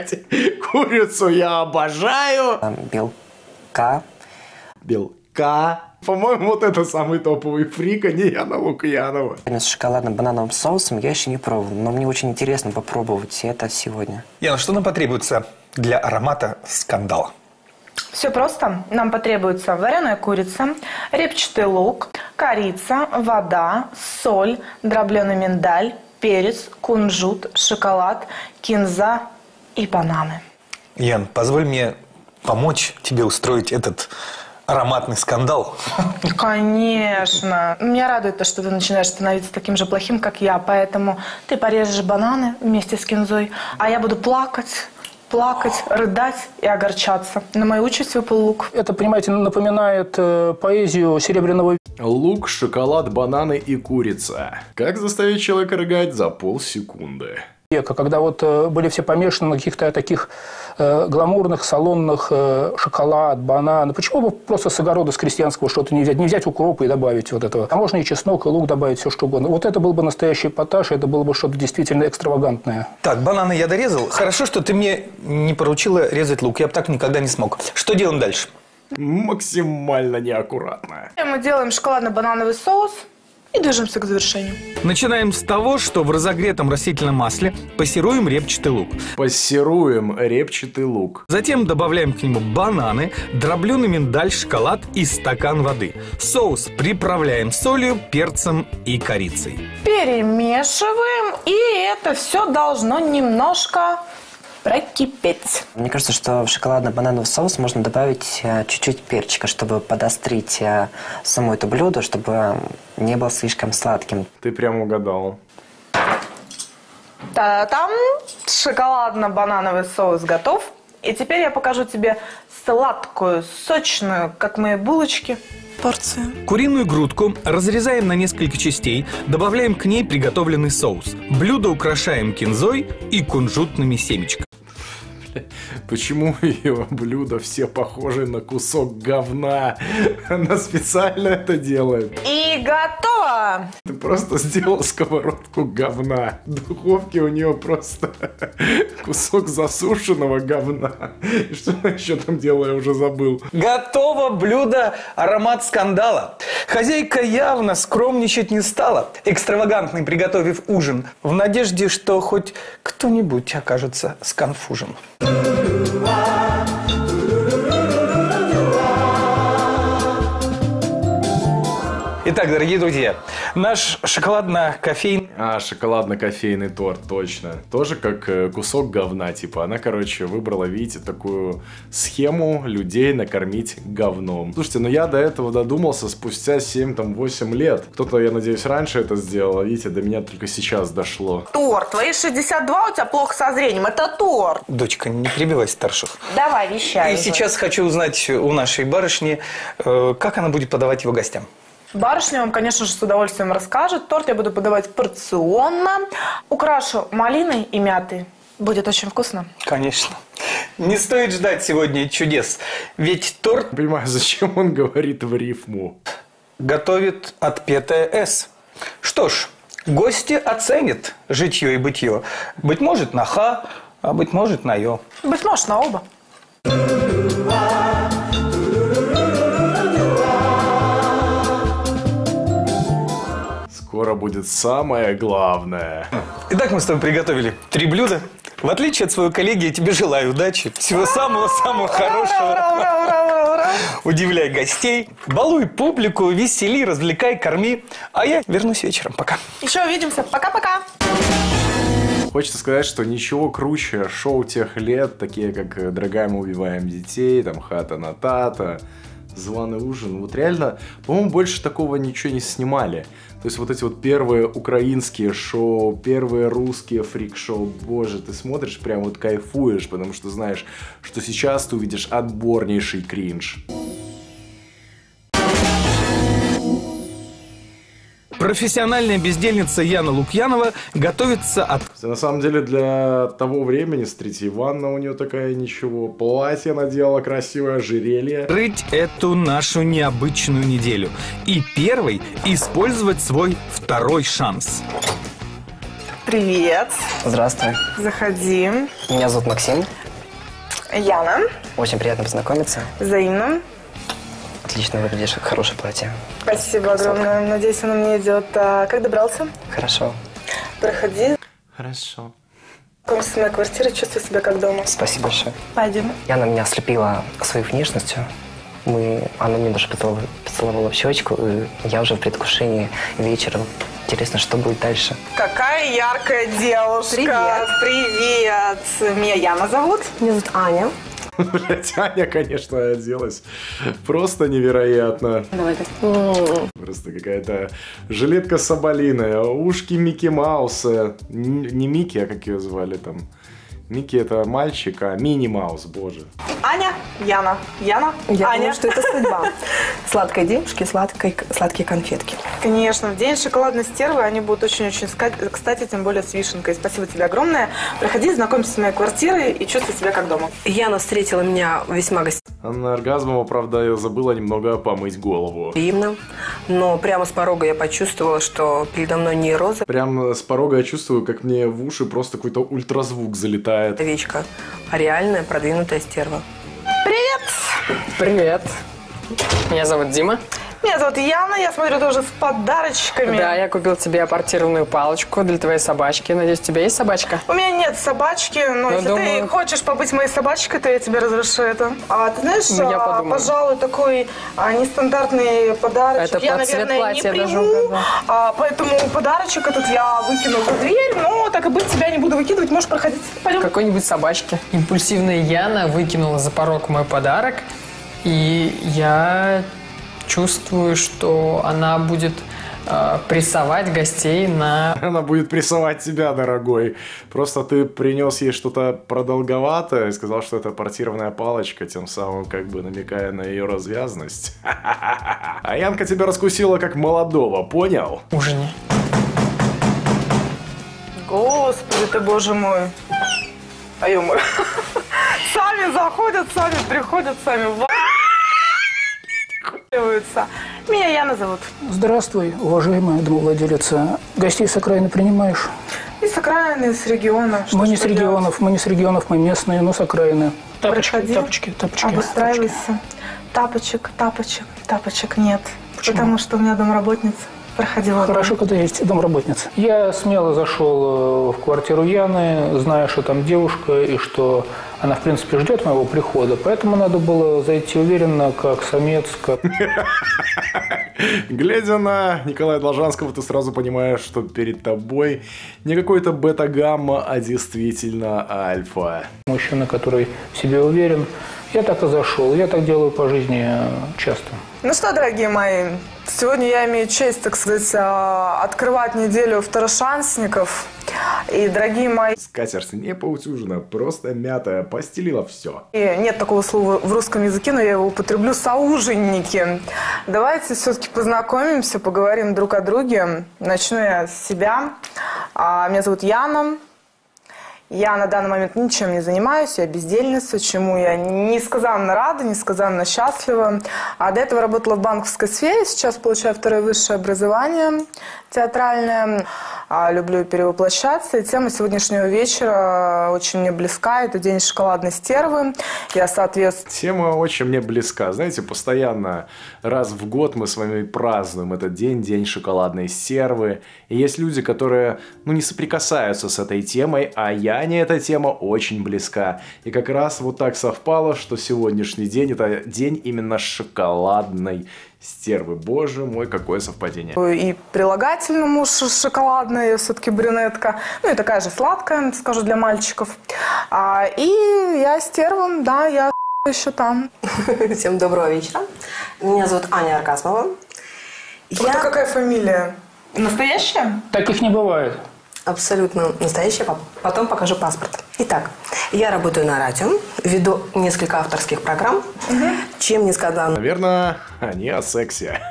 Курицу я обожаю. Белка. Белка. По-моему, вот это самый топовый фрик, а не Яна Лукьянова. С шоколадно-банановым соусом я еще не пробовал, но мне очень интересно попробовать это сегодня. Яна, что нам потребуется для аромата скандала? Все просто. Нам потребуется вареная курица, репчатый лук, корица, вода, соль, дробленый миндаль, перец, кунжут, шоколад, кинза и бананы. Ян, позволь мне помочь тебе устроить этот ароматный скандал. Конечно. Меня радует то, что ты начинаешь становиться таким же плохим, как я. Поэтому ты порежешь бананы вместе с кинзой, а я буду плакать, плакать, рыдать и огорчаться. На мою участь выпал лук. Это, понимаете, напоминает э, поэзию Серебряного. Лук, шоколад, бананы и курица. Как заставить человека рыгать за полсекунды? Когда вот э, были все помешаны на каких-то таких э, гламурных, салонных э, шоколад, бананы. Почему бы просто с огорода, с крестьянского что-то не взять? Не взять укропа и добавить вот этого. А можно и чеснок, и лук добавить, все что угодно. Вот это был бы настоящий эпатаж, это было бы что-то действительно экстравагантное. Так, бананы я дорезал. Хорошо, что ты мне не поручила резать лук. Я бы так никогда не смог. Что делаем дальше? Максимально неаккуратно. Мы делаем шоколадно-банановый соус и движемся к завершению. Начинаем с того, что в разогретом растительном масле пассируем репчатый лук. Пассируем репчатый лук. Затем добавляем к нему бананы, дробленый миндаль, шоколад и стакан воды. Соус приправляем солью, перцем и корицей. Перемешиваем, и это все должно немножко прокипеть. Мне кажется, что в шоколадно-банановый соус можно добавить э, чуть-чуть перчика, чтобы подострить э, само это блюдо, чтобы не было слишком сладким. Ты прям угадал. Та-там! Шоколадно-банановый соус готов. И теперь я покажу тебе сладкую, сочную, как мои булочки, порцию. Куриную грудку разрезаем на несколько частей, добавляем к ней приготовленный соус. Блюдо украшаем кинзой и кунжутными семечками. Почему ее блюда все похожи на кусок говна? Она специально это делает. И готово! Ты просто сделал сковородку говна. В духовке у нее просто кусок засушенного говна. И что она еще там делала, я уже забыл. Готово блюдо «Аромат скандала». Хозяйка явно скромничать не стала, экстравагантный приготовив ужин, в надежде, что хоть кто-нибудь окажется сконфужен. Итак, дорогие друзья, наш шоколадно-кофейный... А, шоколадно-кофейный торт, точно. Тоже как э, кусок говна, типа. Она, короче, выбрала, видите, такую схему людей накормить говном. Слушайте, ну я до этого додумался спустя семь-восемь лет. Кто-то, я надеюсь, раньше это сделал, а видите, до меня только сейчас дошло. Торт, твои шестьдесят два, у тебя плохо со зрением, это торт. Дочка, не перебивай старших. Давай, вещай. И уже. сейчас хочу узнать у нашей барышни, э, как она будет подавать его гостям. Барышня вам, конечно же, с удовольствием расскажет. Торт я буду подавать порционно. Украшу малиной и мятой. Будет очень вкусно. Конечно. Не стоит ждать сегодня чудес. Ведь торт... Не понимаю, зачем он говорит в рифму. Готовит отпетая «С». Что ж, гости оценят житье и бытье. Быть может, на «Х», а быть может, на «Ё». Быть может, на оба. Скоро будет самое главное. Итак, мы с тобой приготовили три блюда. В отличие от своего коллеги, я тебе желаю удачи. Всего самого-самого хорошего. Удивляй гостей, балуй публику, весели, развлекай, корми. А я вернусь вечером. Пока. Еще увидимся. Пока-пока. Хочется сказать, что ничего круче шоу тех лет, такие как «Дорогая, мы убиваем детей», там «Хата на Тата», «Званый ужин». Вот реально, по-моему, больше такого ничего не снимали. То есть вот эти вот первые украинские шоу, первые русские фрик-шоу, боже, ты смотришь, прям вот кайфуешь, потому что знаешь, что сейчас ты увидишь отборнейший кринж. Профессиональная бездельница Яна Лукьянова готовится от... На самом деле для того времени, смотрите, Иванна у нее такая ничего, платье надела красивое, ожерелье. Рыть эту нашу необычную неделю. И первый использовать свой второй шанс. Привет. Здравствуй. Заходи. Меня зовут Максим. Яна. Очень приятно познакомиться. Взаимно. Отлично выглядишь, хорошее платье. Спасибо огромное. Надеюсь, оно мне идет. А как добрался? Хорошо. Проходи. Хорошо. Комната моей квартиры, чувствую себя как дома. Спасибо большое. Пойдем. Яна меня ослепила своей внешностью. Мы... Она мне даже поцеловала, поцеловала в щечку, и я уже в предвкушении вечера. Интересно, что будет дальше. Какая яркая девушка. Привет. Привет. Меня Яна зовут. Меня зовут Аня. Блять, Аня, конечно, оделась просто невероятно. Давай так. Просто какая-то жилетка соболиная, ушки Микки Мауса. Н- Не Микки, а как ее звали там? Микки это мальчик, а Мини Маус, боже. Аня, Яна. Яна, Я Аня. думаю, что это судьба. Сладкой девушки, сладкой, сладкие конфетки. Конечно, в день шоколадной стервы они будут очень-очень ска- кстати, тем более с вишенкой. Спасибо тебе огромное. Проходи, знакомься с моей квартирой и чувствуй себя как дома. Яна встретила меня весьма Анна Оргазмова, правда, я забыла немного помыть голову. гостеприимно, но прямо с порога я почувствовала, что передо мной не роза Прям с порога я чувствую, как мне в уши просто какой-то ультразвук залетает. овечка, а реальная продвинутая стерва. Привет! Привет. Меня зовут Дима. Меня зовут Яна, я смотрю, тоже с подарочками. Да, я купил тебе апортированную палочку для твоей собачки. Надеюсь, у тебя есть собачка? У меня нет собачки, но Ну, если думаю- ты хочешь побыть моей собачкой, то я тебе разрешу это. А ты знаешь, Ну, я а, подумаю. пожалуй, такой а, нестандартный подарочек Это я, под цвет наверное, платья не даже приму. угадала. А, поэтому подарочек этот я выкину за дверь, но так и быть, тебя не буду выкидывать, можешь проходить. Пойдем. Какой-нибудь собачки. Импульсивная Яна выкинула за порог мой подарок. И я чувствую, что она будет э, прессовать гостей на... Она будет прессовать тебя, дорогой. Просто ты принес ей что-то продолговатое и сказал, что это портированная палочка, тем самым как бы намекая на ее развязность. А Янка тебя раскусила как молодого, понял? ужине. Господи ты, боже мой. А ё-моё. Сами заходят, сами приходят, сами валиваются. Меня Яна зовут. Здравствуй, уважаемая домовладелица. Гостей с окраины принимаешь? И с окраины, и с региона. Что Мы ж не с поделать? регионов, мы не с регионов, мы местные, но с окраины. Тапочки, Проходи, тапочки, тапочки. обустраивайся. Тапочек, тапочек, тапочек нет. Почему? Потому что у меня домработница. Проходила. Хорошо, когда есть домработница. Я смело зашел э, в квартиру Яны, зная, что там девушка и что она, в принципе, ждет моего прихода. Поэтому надо было зайти уверенно, как самец, как... Глядя на Николая Должанского, ты сразу понимаешь, что перед тобой не какой-то бета-гамма, а действительно альфа. мужчина, который в себе уверен. Я так и зашел. Я так делаю по жизни э, часто. Ну что, дорогие мои, сегодня я имею честь, так сказать, а, открывать неделю второшансников. И, дорогие мои, Скатерть не поутюжена, просто мятая, постелила все. и нет такого слова в русском языке, но я его употреблю, соуженники. Давайте все-таки познакомимся, поговорим друг о друге. Начну я с себя. А, Меня зовут Яна. Я на данный момент ничем не занимаюсь, я бездельница, чему я несказанно рада, несказанно счастлива. А до этого работала в банковской сфере, сейчас получаю второе высшее образование театральное. А, люблю перевоплощаться. И тема сегодняшнего вечера очень мне близка. Это день шоколадной стервы. Я, соответственно... Тема очень мне близка. Знаете, постоянно раз в год мы с вами празднуем этот день, день шоколадной стервы. И есть люди, которые, ну, не соприкасаются с этой темой, а Яне эта тема очень близка. И как раз вот так совпало, что сегодняшний день – это день именно шоколадной стервы. Боже мой, какое совпадение. И прилагательному ш- шоколадная, я все-таки брюнетка. Ну и такая же сладкая, скажу, для мальчиков. А, и я стерва, да, я еще там. Всем доброго вечера. Меня зовут Аня Оргазмова. Ух ты, какая фамилия? Настоящая? Таких не бывает. Абсолютно настоящая. Потом покажу паспорт. Итак, я работаю на радио, веду несколько авторских программ. Чем несказанно. Наверное, они о сексе.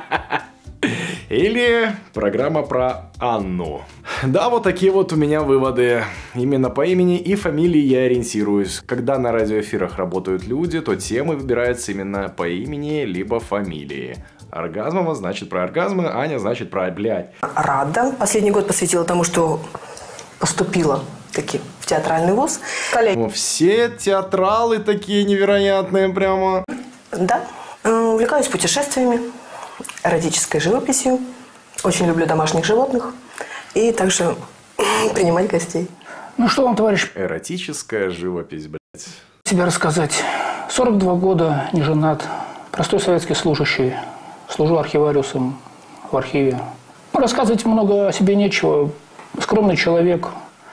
Или программа про Анну. Да, вот такие вот у меня выводы. Именно по имени и фамилии я ориентируюсь. Когда на радиоэфирах работают люди, то темы выбираются именно по имени либо фамилии. Оргазмова значит про оргазмы, Аня значит про блядь. Рада. Последний год посвятила тому, что поступила таки в театральный вуз. О, все театралы такие невероятные прямо. Да. Увлекаюсь путешествиями, эротической живописью. Очень люблю домашних животных. И также принимать гостей. Ну что вам, товарищ? Эротическая живопись, блядь. Тебе рассказать. сорок два года, не женат. Простой советский служащий. Служу архивариусом в архиве. Ну, рассказывать много о себе нечего. Скромный человек.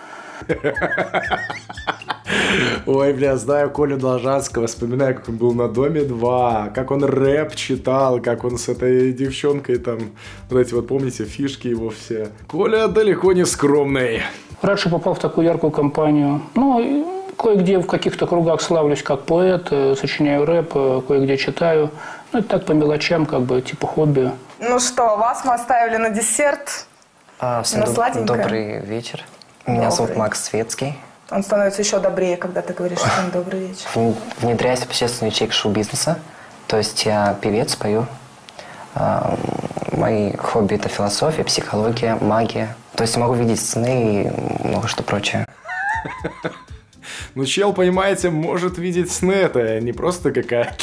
Ой, бля, знаю Колю Должанского, вспоминаю, как он был на Доме два, как он рэп читал, как он с этой девчонкой там, вот эти вот, помните, фишки его все. Коля далеко не скромный. Рад, что попал в такую яркую компанию. Ну, и кое-где в каких-то кругах славлюсь как поэт, сочиняю рэп, кое-где читаю. Ну, это так по мелочам, как бы, типа хобби. Ну что, вас мы оставили на десерт. А, всем доб- добрый вечер. Меня Добрый. зовут Макс Светский. Он становится еще добрее, когда ты говоришь всем добрый вечер. Внедряюсь в общественную ячейку шоу-бизнеса. То есть я певец, пою. А, мои хобби – это философия, психология, магия. То есть могу видеть сны и много что прочее. Ну, чел, понимаете, может видеть сны, это не просто какая-то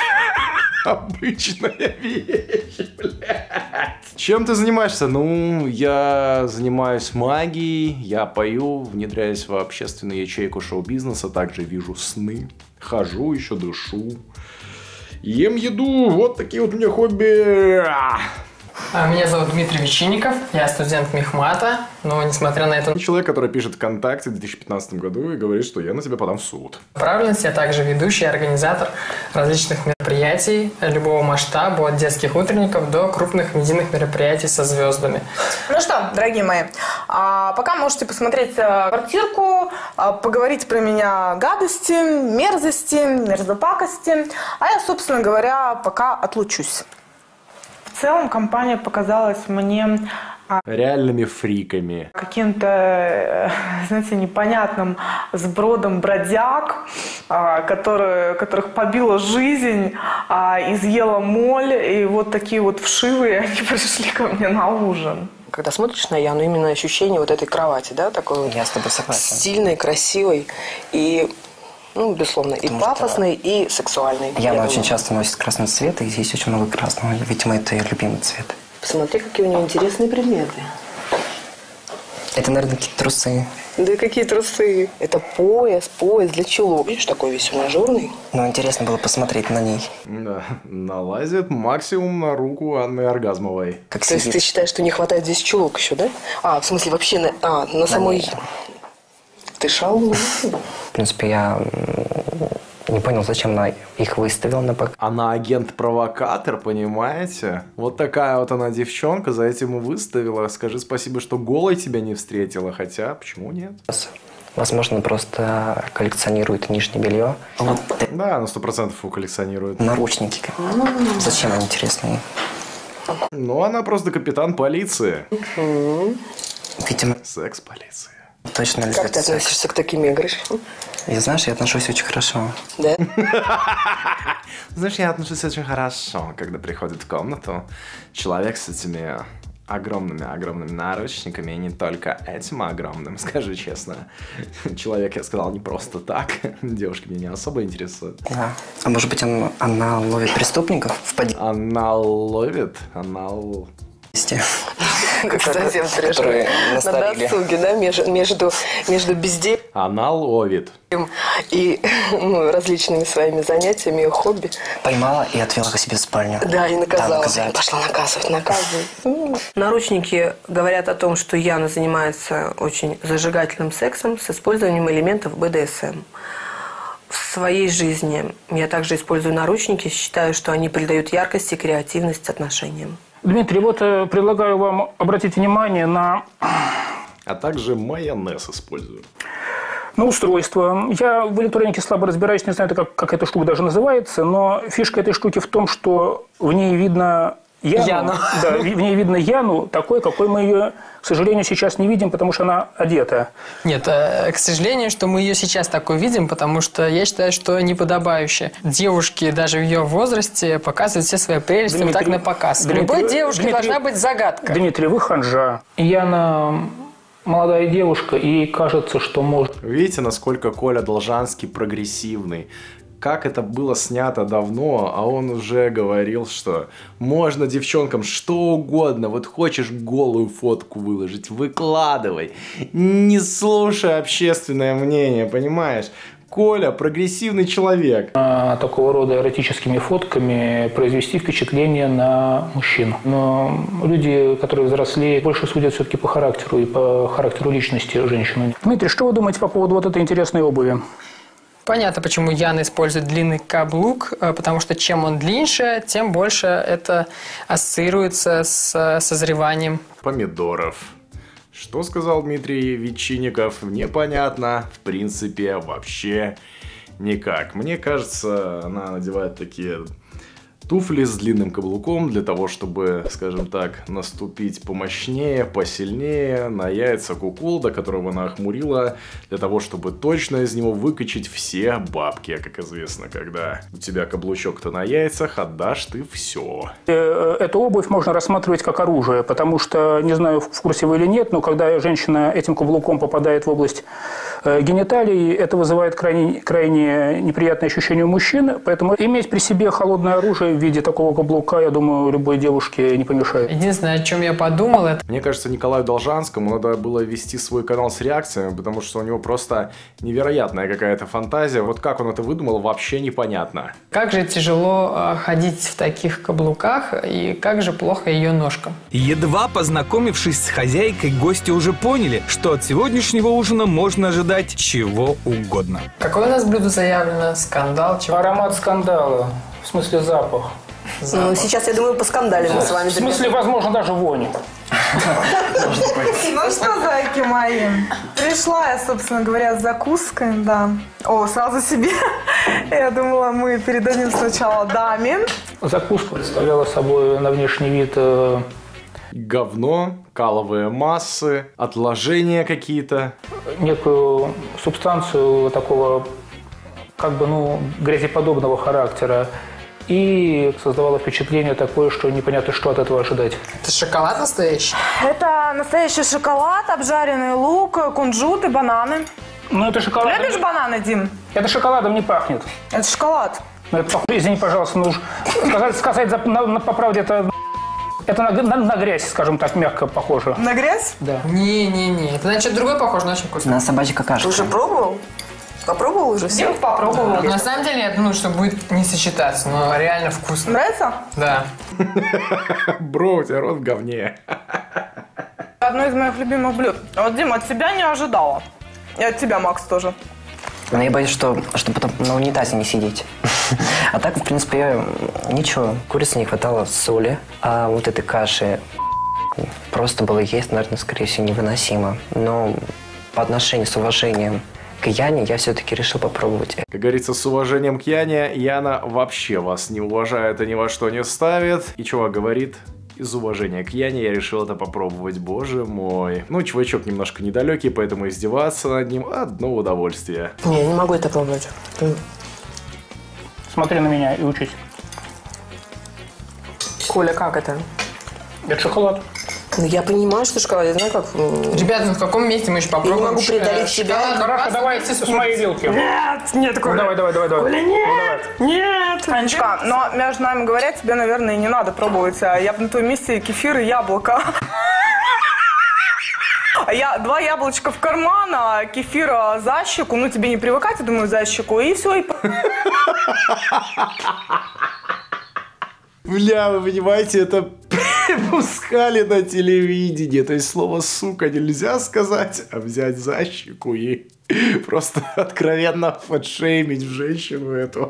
обычная вещь, блядь. Чем ты занимаешься? Ну, я занимаюсь магией, я пою, внедряюсь в общественную ячейку шоу-бизнеса, также вижу сны, хожу, еще дышу, ем еду, вот такие вот у меня хобби. Меня зовут Дмитрий Вечинников, я студент Мехмата, но несмотря на это... Человек, который пишет ВКонтакте в две тысячи пятнадцатом году и говорит, что я на тебя подам в суд. Направленность, я также ведущий и организатор различных мероприятий любого масштаба, от детских утренников до крупных медийных мероприятий со звездами. Ну что, дорогие мои, а пока можете посмотреть квартирку, поговорить про меня гадости, мерзости, мерзопакости, а я, собственно говоря, пока отлучусь. В целом компания показалась мне реальными фриками. Каким-то, знаете, непонятным сбродом бродяг, которые, которых побила жизнь, изъела моль, и вот такие вот вшивые, они пришли ко мне на ужин. Когда смотришь на Яну, именно ощущение вот этой кровати, да, такой вот Я с тобой согласен. стильной, красивой и, ну, безусловно, и Потому пафосной, и сексуальной. Яна Я очень думаю. часто носит красный цвет, и здесь очень много красного. Видимо, это ее любимый цвет. Посмотри, какие у нее интересные предметы. Это, наверное, какие-то трусы. Да какие трусы. Это пояс, пояс для чулок. Видишь, такой весь он ажурный. Но интересно было посмотреть на ней. Да, налазит максимум на руку Анны Оргазмовой. Как То есть сидит. ты считаешь, что не хватает здесь чулок еще, да? А, в смысле, вообще на, а, на, На самой... ней. Ты шалун. В принципе, я м, не понял, зачем она их выставила на показ. Она агент-провокатор, понимаете? Вот такая вот она девчонка, за этим и выставила. Скажи спасибо, что голой тебя не встретила, хотя почему нет? Возможно, просто коллекционирует нижнее белье. Вот Да, на сто процентов коллекционирует. наручники. Зачем они интересны? Ну, она просто капитан полиции. Видимо, Секс-полиция. точно Как любит ты секс. относишься к таким игрышкам? И знаешь, я отношусь очень хорошо. Да? Знаешь, я отношусь очень хорошо, когда приходит в комнату человек с этими огромными-огромными наручниками, и не только этим огромным, скажу честно. Человек, я сказал, не просто так. Девушки меня не особо интересуют. Да. А может быть, он, она ловит преступников в Она ловит, она... подъезде? Как совсем трэш. Которые На настарили. досуге, да, между, между, между бездельем Она ловит. и ну, различными своими занятиями и хобби. Поймала и отвела к себе в спальню. Да, и наказала. Да, наказать. Пошла наказывать, наказывать. Наручники говорят о том, что Яна занимается очень зажигательным сексом с использованием элементов бэ дэ эс эм. В своей жизни я также использую наручники, считаю, что они придают яркость и креативность отношениям. Дмитрий, вот э, предлагаю вам обратить внимание на... А также майонез использую. на устройство. Я в электронике слабо разбираюсь, не знаю, как, как эта штука даже называется, но фишка этой штуки в том, что в ней видно Яну. Яну. Да, в ней видно Яну такой, какой мы ее, к сожалению, сейчас не видим, потому что она одета. Нет, э, к сожалению, что мы ее сейчас такой видим, потому что я считаю, что неподобающе. Девушки даже в ее возрасте показывают все свои прелести вот так на показ. Дмитрий, У любой девушки Дмитрий, должна быть загадка. Дмитрий, вы ханжа. Яна молодая девушка, и ей кажется, что может. Видите, насколько Коля Должанский прогрессивный? Как это было снято давно, а он уже говорил, что можно девчонкам что угодно, вот хочешь голую фотку выложить, выкладывай, не слушай общественное мнение, понимаешь? Коля прогрессивный человек. Такого рода эротическими фотками произвести впечатление на мужчин. Но люди, которые взрослеют, больше судят все-таки по характеру и по характеру личности женщины. Дмитрий, что вы думаете по поводу вот этой интересной обуви? Понятно, почему Яна использует длинный каблук, потому что чем он длиннее, тем больше это ассоциируется с созреванием помидоров. Что сказал Дмитрий Ветчинников, непонятно. В принципе, вообще никак. Мне кажется, она надевает такие туфли с длинным каблуком для того, чтобы, скажем так, наступить помощнее, посильнее на яйца куколда, которого она охмурила, для того, чтобы точно из него выкачать все бабки. Как известно, когда у тебя каблучок-то на яйцах, отдашь ты все. Эту обувь можно рассматривать как оружие, потому что, не знаю, в курсе вы или нет, но когда женщина этим каблуком попадает в область гениталий, это вызывает крайне, крайне неприятное ощущение у мужчин, поэтому иметь при себе холодное оружие в виде такого каблука, я думаю, любой девушке не помешает. Единственное, о чем я подумал, это... Мне кажется, Николаю Должанскому надо было вести свой канал с реакциями, потому что у него просто невероятная какая-то фантазия. Вот как он это выдумал, вообще непонятно. Как же тяжело ходить в таких каблуках, и как же плохо ее ножкам. Едва познакомившись с хозяйкой, гости уже поняли, что от сегодняшнего ужина можно ожидать чего угодно. Какое у нас блюдо заявлено? Скандал? Чего? Аромат скандала. В смысле запах. запах. Ну, сейчас, я думаю, по скандале мы с вами. В смысле, возможно, даже вони. Ну что, зайки мои, пришла я, собственно говоря, с закуской, да. О, сразу себе. Я думала, мы передадим сначала даме. Закуска представляла собой на внешний вид... Э... говно, каловые массы, отложения какие-то. Некую субстанцию такого, как бы, ну, грязеподобного характера. И создавало впечатление такое, что непонятно, что от этого ожидать. Это шоколад настоящий? Это настоящий шоколад, обжаренный лук, кунжут и бананы. Ну, это шоколад. Любишь бананы, Дим? Это шоколадом не пахнет. Это шоколад. Ну, это, извини, пожалуйста, ну, сказать, сказать за, на, на, по правде, это... Это на, на, на грязь, скажем так, мягко похоже. На грязь? Да. Не-не-не, это значит другой похож, но очень вкусно. На собачья какашка. Ты уже пробовал? Попробовал уже все? Дим попробовал. На самом деле, я думаю, что будет не сочетаться, но реально вкусно. Нравится? Да. Бро, у тебя рот в говне. Одно из моих любимых блюд. Вот, Дим, от тебя не ожидала. И от тебя, Макс, тоже. Но я боюсь, что, что потом на унитазе не сидеть. А так, в принципе, ничего. Курицы не хватало соли, а вот этой каши просто было есть, наверное, скорее всего, невыносимо. Но по отношению с уважением к Яне я все-таки решил попробовать. Как говорится, с уважением к Яне, Яна вообще вас не уважает и ни во что не ставит. И чувак говорит... Из уважения к Яне я решил это попробовать, боже мой. Ну, чувачок немножко недалекий, поэтому издеваться над ним одно удовольствие. Не, я не могу это пробовать. Смотри на меня и учись. Коля, как это? Это шоколад. Ну, я понимаю, что шоколад, я знаю, как... Ребята, ну в каком месте мы еще попробуем? Я не могу преодолеть себя. Хорошо, давай с моей вилки. Нет, нет, Коля. Ну, давай, давай, давай, давай. Коля, нет, нет. Анечка, но между нами говоря, тебе, наверное, и не надо пробовать. Я бы на твоем месте кефир и яблоко. А я два яблочка в карман, а кефира за щеку. Ну, тебе не привыкать, я думаю, за щеку. И все, и... Бля, вы понимаете, это пускали на телевидении. То есть слово «сука» нельзя сказать, а взять за щеку и просто откровенно фэтшеймить женщину эту.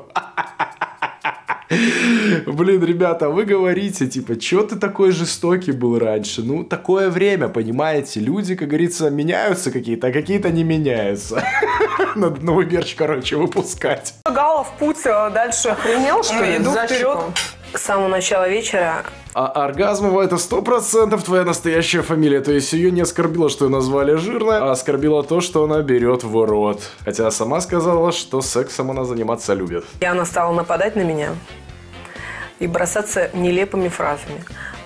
Блин, ребята, вы говорите, типа, чё ты такой жестокий был раньше? Ну, такое время, понимаете? Люди, как говорится, меняются какие-то, а какие-то не меняются. Надо новый мерч, короче, выпускать. Шагала в путь, дальше охренел, что я иду вперед. С самого начала вечера... А Оргазмова — это сто процентов твоя настоящая фамилия. То есть ее не оскорбило, что ее назвали жирной, а оскорбило то, что она берет в рот. Хотя сама сказала, что сексом она заниматься любит. И она стала нападать на меня и бросаться нелепыми фразами.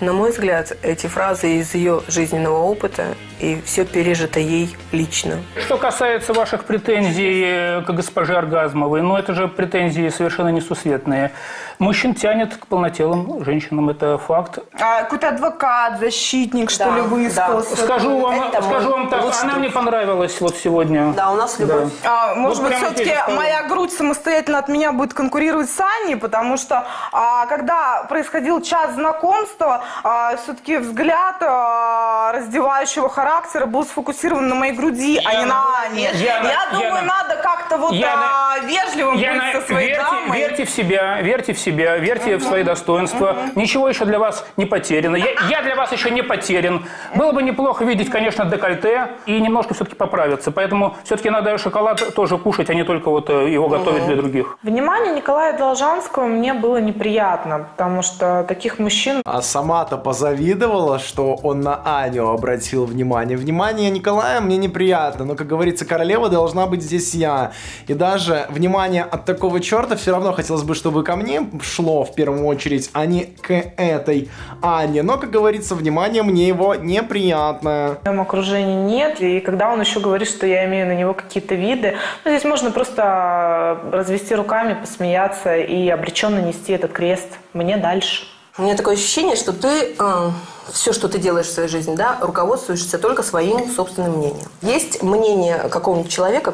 На мой взгляд, эти фразы из ее жизненного опыта и все пережито ей лично. Что касается ваших претензий к госпоже Оргазмовой, ну это же претензии совершенно несусветные. Мужчин тянет к полнотелым женщинам, это факт. А, какой-то адвокат, защитник, что Да, ли, высказался. да. Скажу вам, Это скажу вам так, лучший она друг. мне понравилась вот сегодня. Да, у нас любовь. А, может Вот быть, прямо все-таки перед столом. моя грудь самостоятельно от меня будет конкурировать с Аней, потому что а, когда происходил час знакомства, а, все-таки взгляд а, раздевающего характера был сфокусирован на моей груди, а не на Ане. Яна, Я думаю, Яна. надо как-то вот Яна, а, вежливым Яна, быть со своей верьте, дамой. верьте в себя, верьте в себя, верьте в свои достоинства. Ничего еще для вас не потеряно. Я, я для вас еще не потерян. Было бы неплохо видеть, конечно, декольте и немножко все-таки поправиться. Поэтому все-таки надо шоколад тоже кушать, а не только вот его готовить для других. Внимание Николая Должанского мне было неприятно, потому что таких мужчин... А сама-то позавидовала, что он на Аню обратил внимание. Внимание Николая мне неприятно, но, как говорится, королева должна быть здесь я. И даже внимание от такого черта все равно хотелось бы, чтобы ко мне шло в первую очередь, а не к этой Ане. Но, как говорится, внимание мне его неприятно. В моем окружении нет, и когда он еще говорит, что я имею на него какие-то виды, ну, здесь можно просто развести руками, посмеяться и обреченно нести этот крест мне дальше. У меня такое ощущение, что ты э, все, что ты делаешь в своей жизни, да, руководствуешься только своим собственным мнением. Есть мнение какого-нибудь человека,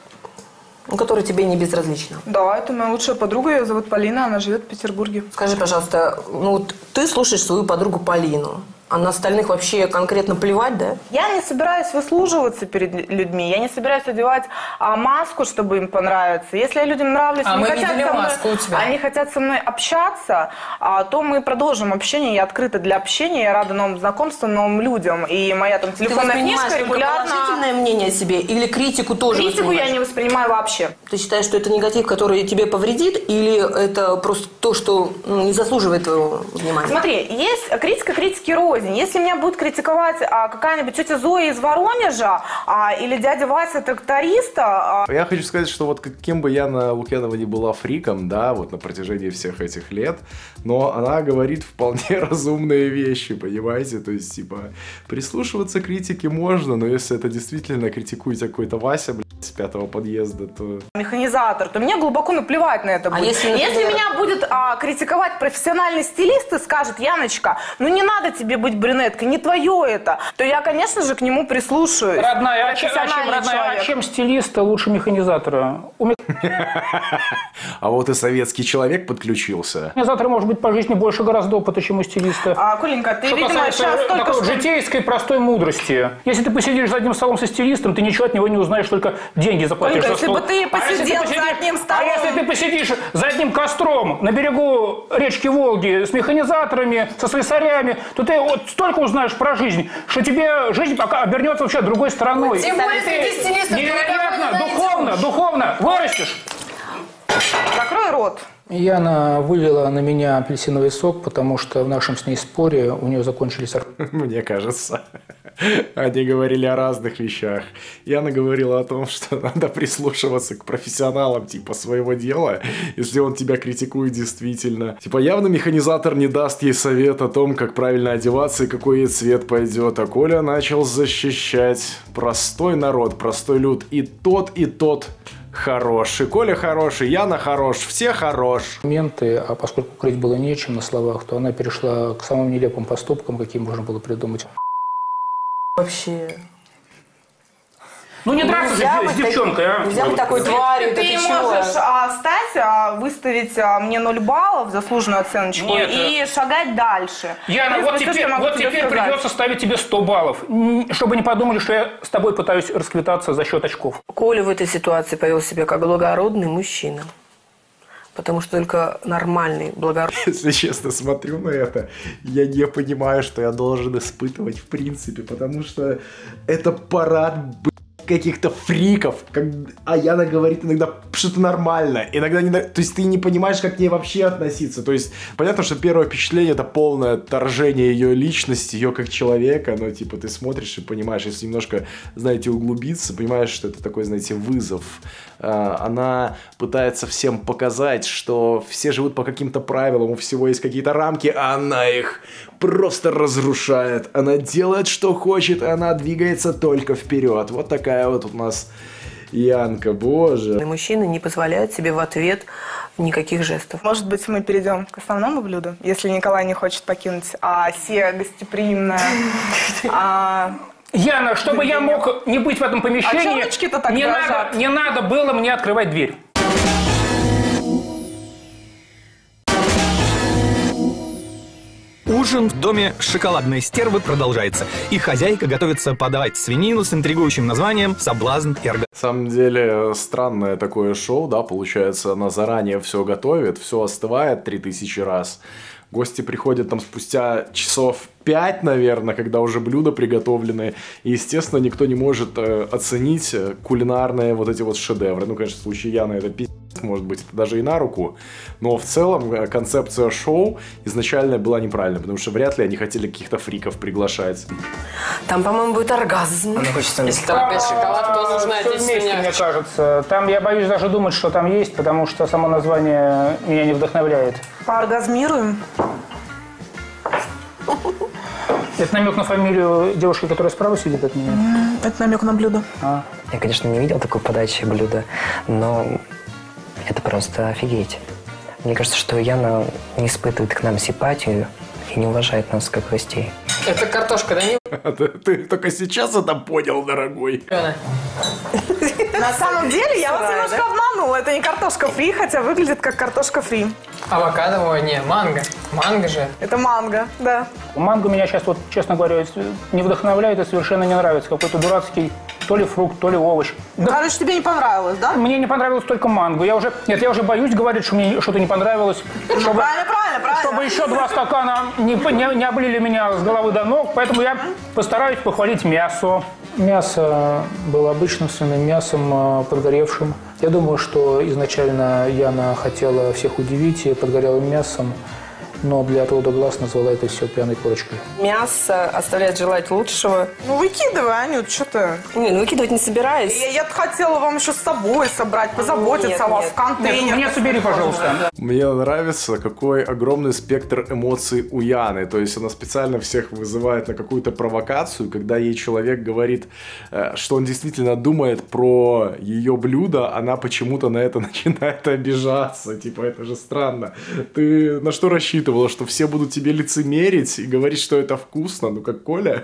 который тебе не безразлично? Да, это моя лучшая подруга, ее зовут Полина, она живет в Петербурге. Скажи, пожалуйста, ну вот ты слушаешь свою подругу Полину, а на остальных вообще конкретно плевать, да? Я не собираюсь выслуживаться перед людьми, я не собираюсь одевать а, маску, чтобы им понравиться. Если я людям нравлюсь, А они, мы хотят видели со мной, маску у тебя. они хотят со мной общаться, а, то мы продолжим общение. Я открыта для общения, я рада новым знакомствам, новым людям. И моя там Ты телефонная воспринимаешь книжка только регулярно... положительное мнение о себе или критику тоже Критику я воспринимаешь? не воспринимаю вообще. Ты считаешь, что это негатив, который тебе повредит, или это просто то, что ну, не заслуживает твоего внимания? Смотри, есть критика критики рознь. Если меня будет критиковать а, какая-нибудь тетя Зоя из Воронежа а, или дядя Вася тракториста... А... Я хочу сказать, что вот каким бы Яна Лукьянова ни была фриком, да, вот на протяжении всех этих лет, но она говорит вполне разумные вещи, понимаете? То есть, типа, прислушиваться к критике можно, но если это действительно критикует какой-то Вася, блядь, с пятого подъезда, то... механизатор, то мне глубоко наплевать на это будет. А если, если например... меня будет а, критиковать профессиональный стилист и скажет: Яночка, ну не надо тебе быть брюнеткой, не твое это, то я, конечно же, к нему прислушаюсь. Родная, а чем, а чем, Профессиональный родная, а человек. чем стилиста лучше механизатора? У А вот и советский человек подключился. механизатора может быть по жизни больше гораздо опыта, чем у стилиста. А, Коленька, ты, Что видимо, касается сейчас только такой что... житейской простой мудрости. Если ты посидишь за одним столом со стилистом, ты ничего от него не узнаешь, только деньги заплатишь Коленька, за если стол. бы ты А если посидел посидишь- за одним столом- А если ты посидишь за одним костром на берегу речки Волги с механизаторами, со слесарями, то ты вот столько узнаешь про жизнь, что тебе жизнь пока обернется вообще другой стороной. Тем более Ты среди стилистов невероятно, никого не духовно, духовно вырастешь. Закрой рот. Яна вылила на меня апельсиновый сок, потому что в нашем с ней споре у нее закончились... Мне кажется, они говорили о разных вещах. Яна говорила о том, что надо прислушиваться к профессионалам типа своего дела, если он тебя критикует действительно. Типа явно механизатор не даст ей совет о том, как правильно одеваться и какой ей цвет пойдет. А Коля начал защищать простой народ, простой люд. И тот, и тот хороший. Коля хороший, Яна хорош, все хорош. Моменты, а поскольку крыть было нечем на словах, то она перешла к самым нелепым поступкам, какие можно было придумать. Вообще... Ну не драться Нельзя с, быть с девчонкой, а? Нельзя быть такой тварью, Ты ты чего? можешь а, стать, а, выставить а, мне ноль баллов, заслуженную оценочку, Нет, и шагать дальше. Яна, В вот принципе, всё, теперь, что я могу вот тебе теперь сказать. придется ставить тебе сто баллов, М, чтобы не подумали, что я с тобой пытаюсь расквитаться за счет очков. Коля в этой ситуации повел себя как благородный мужчина. Потому что только нормальный, благородный... Если честно смотрю на это, я не понимаю, что я должен испытывать в принципе, потому что это парад, блядь, каких-то фриков, как... а Яна говорит иногда что-то нормально, иногда не... То есть ты не понимаешь, как к ней вообще относиться. То есть понятно, что первое впечатление — это полное отторжение ее личности, ее как человека, но типа ты смотришь и понимаешь, если немножко, знаете, углубиться, понимаешь, что это такой, знаете, вызов. Она пытается всем показать, что все живут по каким-то правилам, у всего есть какие-то рамки, а она их просто разрушает. Она делает, что хочет, и она двигается только вперед. Вот такая вот у нас Янка, боже. Мужчины не позволяют себе в ответ никаких жестов. Может быть, мы перейдем к основному блюду, если Николай не хочет покинуть Асия гостеприимная. А... Яна, чтобы я мог не быть в этом помещении, а не, надо, не надо было мне открывать дверь. Ужин в доме шоколадной стервы продолжается, и хозяйка готовится подавать свинину с интригующим названием «Соблазн и оргазм». На самом деле, странное такое шоу, да, получается, она заранее все готовит, все остывает три тысячи раз. Гости приходят там спустя часов пять, наверное, когда уже блюда приготовлены. И, естественно, никто не может э, оценить кулинарные вот эти вот шедевры. Ну, конечно, в случае Яны это пиздец, может быть, это даже и на руку. Но в целом концепция шоу изначально была неправильной, потому что вряд ли они хотели каких-то фриков приглашать. Там, по-моему, будет оргазм. Если там опять шоколад, то нужно Все одеть вместе, меня. мне кажется. Там я боюсь даже думать, что там есть, потому что само название меня не вдохновляет. Пооргазмируем. Это намек на фамилию девушки, которая справа сидит от меня? Это намек на блюдо. А. Я, конечно, не видел такой подачи блюда, но это просто офигеть. Мне кажется, что Яна не испытывает к нам симпатию и не уважает нас как гостей. Это картошка, да? Не... Ты, ты только сейчас это понял, дорогой. На самом деле я вас немножко обманула. Это не картошка фри, хотя выглядит как картошка фри. Авокадо, ой, не, манго. Манго же. Это манго, да. Манго меня сейчас, вот, честно говоря, не вдохновляет и совершенно не нравится. Какой-то дурацкий то ли фрукт, то ли овощ. Да. Короче, тебе не понравилось, да? Мне не понравилось только манго. Я уже, нет, я уже боюсь говорить, что мне что-то не понравилось. Чтобы, правильно, правильно, правильно. Чтобы еще два стакана не, не, не облили меня с головы до ног, поэтому я постараюсь похвалить мясо. Мясо было обычным свиным мясом, подгоревшим. Я думаю, что изначально Яна хотела всех удивить и подгорелым мясом, но для отвода глаз назвала это все пьяной корочкой. Мясо оставляет желать лучшего. Ну выкидывай, Анют, что ты? Не, ну выкидывать не собираюсь. Я, я хотела вам еще с собой собрать, позаботиться нет, о вас нет. в контейнер. Нет, мне собери, пожалуйста. Мне нравится, какой огромный спектр эмоций у Яны. То есть она специально всех вызывает на какую-то провокацию, когда ей человек говорит, что он действительно думает про ее блюдо, она почему-то на это начинает обижаться. Типа, это же странно. Ты на что рассчитывал? Что все будут тебе лицемерить и говорить, что это вкусно, ну как Коля.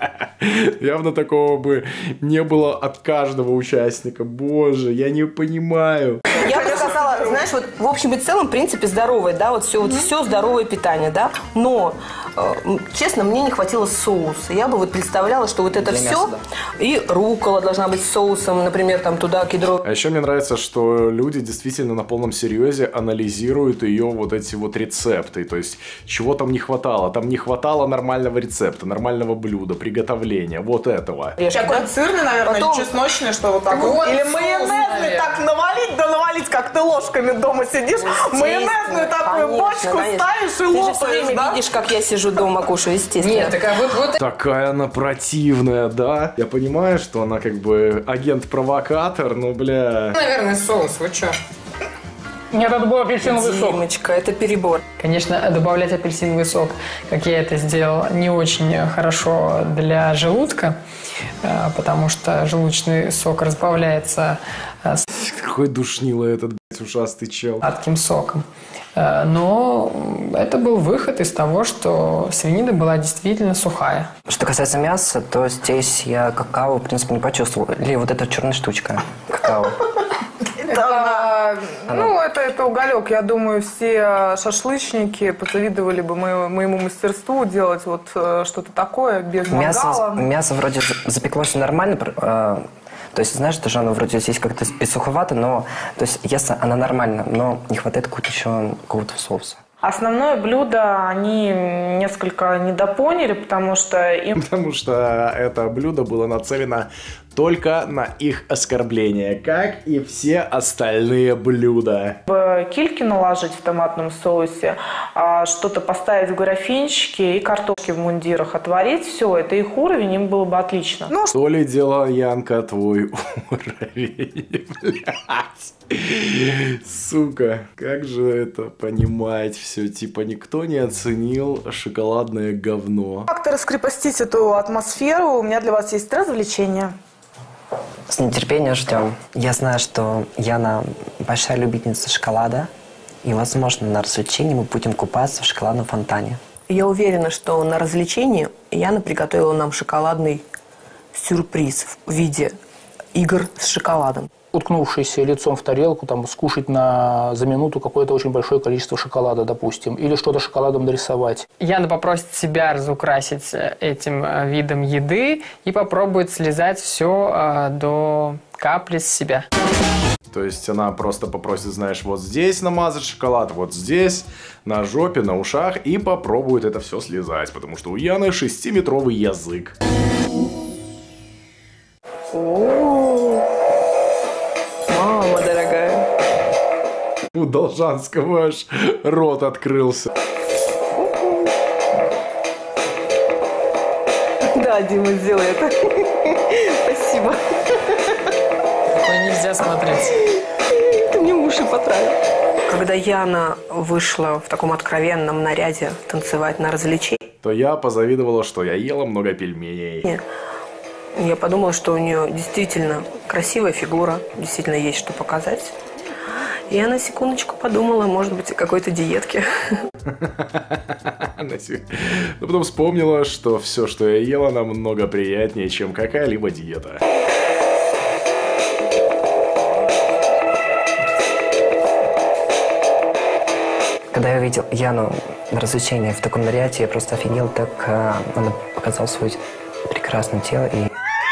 Явно такого бы не было от каждого участника. Боже, я не понимаю. Я бы сказала, знаешь, вот в общем и целом, в принципе, здоровое, да, вот все, вот все здоровое питание, да, но, э, честно, мне не хватило соуса. Я бы вот представляла, что вот это Для все, мяса, да. и руккола должна быть с соусом, например, там туда кедровый. А еще мне нравится, что люди действительно на полном серьезе анализируют ее вот эти вот рецепты. То есть, чего там не хватало? Там не хватало нормального рецепта, нормального блюда, приготовления, вот этого. Такой цирный, наверное, Потом... или чесночный, что вот так Вот вот. Или соус, майонезный, наверное. так навалить, да навалить, как ты ложками дома сидишь. Майонезную такую Конечно, бочку конечно. ставишь и Ты же все лопаешь, время да? видишь, как я сижу дома, кушаю, естественно. Нет, так а вот, вот Такая она противная, да? Я понимаю, что она как бы агент-провокатор, но, бля... наверное, соус, вы чё? Нет, это был апельсиновый сок. Димочка, это перебор. Конечно, добавлять апельсиновый сок, как я это сделал, не очень хорошо для желудка, э, потому что желудочный сок разбавляется э, с Какой душнило этот, блядь, ушастый чел. сладким соком. Э, Но это был выход из того, что свинина была действительно сухая. Что касается мяса, то здесь я какао, в принципе, не почувствовал. Или вот эта черная штучка, какао. Это, ну, это, это уголек. Я думаю, все шашлычники позавидовали бы моему, моему мастерству делать вот э, что-то такое без Мясо, мангала. мясо вроде запеклось нормально, э, то есть, знаешь, даже оно вроде здесь как-то суховато, но, то есть, ясно, она нормально, но не хватает какого-то еще какого-то соуса. Основное блюдо они несколько недопоняли, потому что им... Потому что это блюдо было нацелено только на их оскорбление, как и все остальные блюда. Кильки наложить в томатном соусе, что-то поставить в графинчике и картошки в мундирах отварить, все, это их уровень, им было бы отлично. Ну, что ли дело, Янка, твой уровень, блядь. Сука, как же это понимать все, типа никто не оценил шоколадное говно. Как-то раскрепостить эту атмосферу, у меня для вас есть развлечение. С нетерпением ждем. Я знаю, что Яна большая любительница шоколада, и, возможно, на развлечении мы будем купаться в шоколадном фонтане. Я уверена, что на развлечении Яна приготовила нам шоколадный сюрприз в виде игр с шоколадом. Уткнувшись лицом в тарелку, там, скушать на, за минуту какое-то очень большое количество шоколада, допустим, или что-то шоколадом нарисовать. Яна попросит себя разукрасить этим видом еды и попробует слезать все э, до капли с себя. То есть она просто попросит, знаешь, вот здесь намазать шоколад, вот здесь, на жопе, на ушах, и попробует это все слезать, потому что у Яны шестиметровый язык. Мама дорогая. У Должанского аж рот открылся. Да, Дима, сделай это. Спасибо. Такое нельзя смотреть. Ты мне уши потравил. Когда Яна вышла в таком откровенном наряде танцевать на развлечение, то я позавидовала, что я ела много пельменей. Я подумала, что у нее действительно красивая фигура, действительно есть что показать. И я на секундочку подумала, может быть, о какой-то диетке. Но потом вспомнила, что все, что я ела, намного приятнее, чем какая-либо диета. Когда я увидел Яну на развлечении в таком наряде, я просто офигел, так она показала свое прекрасное тело и...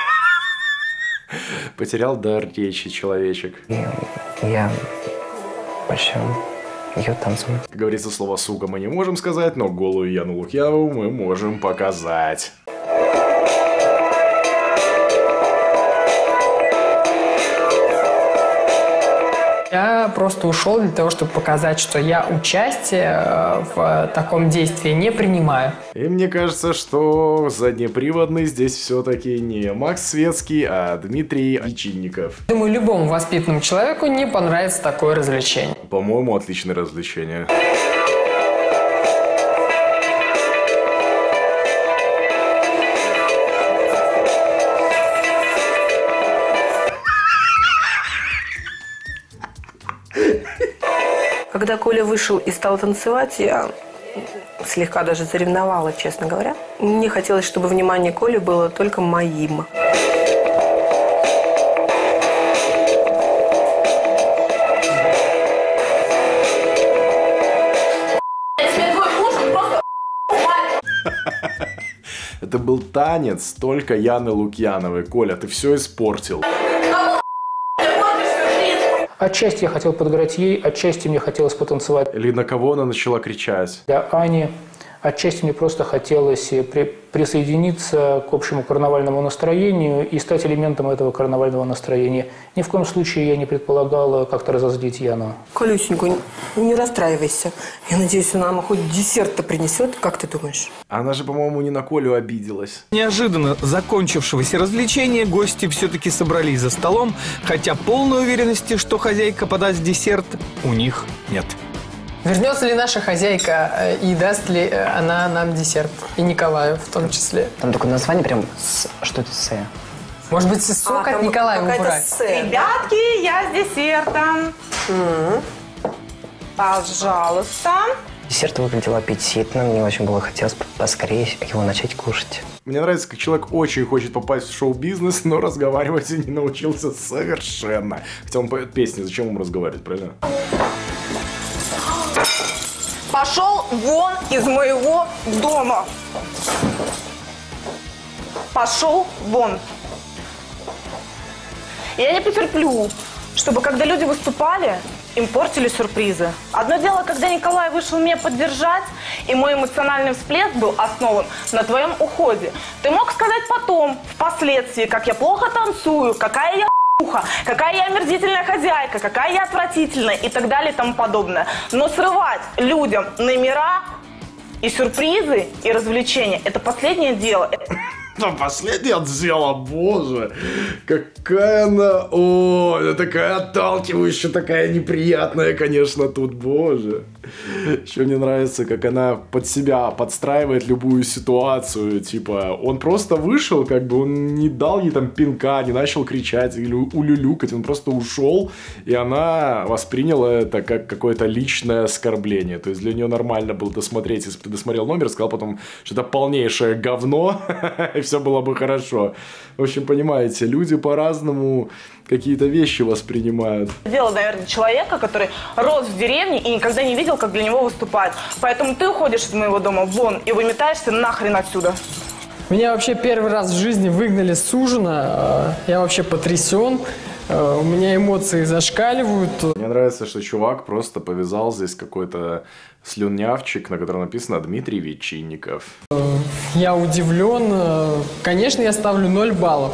Потерял дар речи человечек. И я больше ее танцую. Как говорится, слово «сука» мы не можем сказать, но голую Яну Лукьянову мы можем показать. Я просто ушел для того, чтобы показать, что я участие в таком действии не принимаю. И мне кажется, что заднеприводный здесь все-таки не Макс Светский, а Дмитрий Ичинников. Думаю, любому воспитанному человеку не понравится такое развлечение. По-моему, отличное развлечение. Когда Коля вышел и стал танцевать, я слегка даже заревновала, честно говоря. Мне хотелось, чтобы внимание Коли было только моим. Это был танец только Яны Лукьяновой. Коля, ты все испортил. Отчасти я хотел подыграть ей, отчасти мне хотелось потанцевать. Или на кого она начала кричать? Для Ани. Отчасти мне просто хотелось при, присоединиться к общему карнавальному настроению и стать элементом этого карнавального настроения. Ни в коем случае я не предполагала как-то разозлить Яну. Колюсенька, не расстраивайся. Я надеюсь, она нам хоть десерт-то принесет. Как ты думаешь? Она же, по-моему, не на Колю обиделась. Неожиданно закончившегося развлечения гости все-таки собрались за столом, хотя полной уверенности, что хозяйка подаст десерт, у них нет. Вернется ли наша хозяйка и даст ли она нам десерт? И Николаю в том числе. Там такое название прям с... Что это с? Может быть, сок а, от Николая убрать? Ребятки, я с десертом. Mm-hmm. Пожалуйста. Десерт выглядел аппетитно. Мне очень было хотелось поскорее его начать кушать. Мне нравится, как человек очень хочет попасть в шоу-бизнес, но разговаривать не научился совершенно. Хотя он поет песни, зачем ему разговаривать, правильно? Пошел вон из моего дома. Пошел вон. Я не потерплю, чтобы когда люди выступали, им портили сюрпризы. Одно дело, когда Николай вышел меня поддержать, и мой эмоциональный всплеск был основан на твоем уходе. Ты мог сказать потом, впоследствии, как я плохо танцую, какая я х**уха, какая я омерзительная хозяйка, какая я отвратительная и так далее и тому подобное. Но срывать людям номера и сюрпризы, и развлечения – это последнее дело. Но последнее дело, боже, какая она, о, она такая отталкивающая, такая неприятная, конечно, тут, боже. Еще мне нравится, как она под себя подстраивает любую ситуацию, типа, он просто вышел, как бы, он не дал ей там пинка, не начал кричать или улюлюкать, он просто ушел, и она восприняла это как какое-то личное оскорбление, то есть для нее нормально было досмотреть, если бы ты досмотрел номер, сказал потом, что это полнейшее говно, и все было бы хорошо. В общем, понимаете, люди по-разному какие-то вещи воспринимают. Дело, наверное, человека, который рос в деревне и никогда не видел, как для него выступать. Поэтому ты уходишь из моего дома вон и выметаешься нахрен отсюда. Меня вообще первый раз в жизни выгнали с ужина. Я вообще потрясен. У меня эмоции зашкаливают. Мне нравится, что чувак просто повязал здесь какой-то слюнявчик, на котором написано «Дмитрий Ветчинников». Я удивлен. Конечно, я ставлю ноль баллов.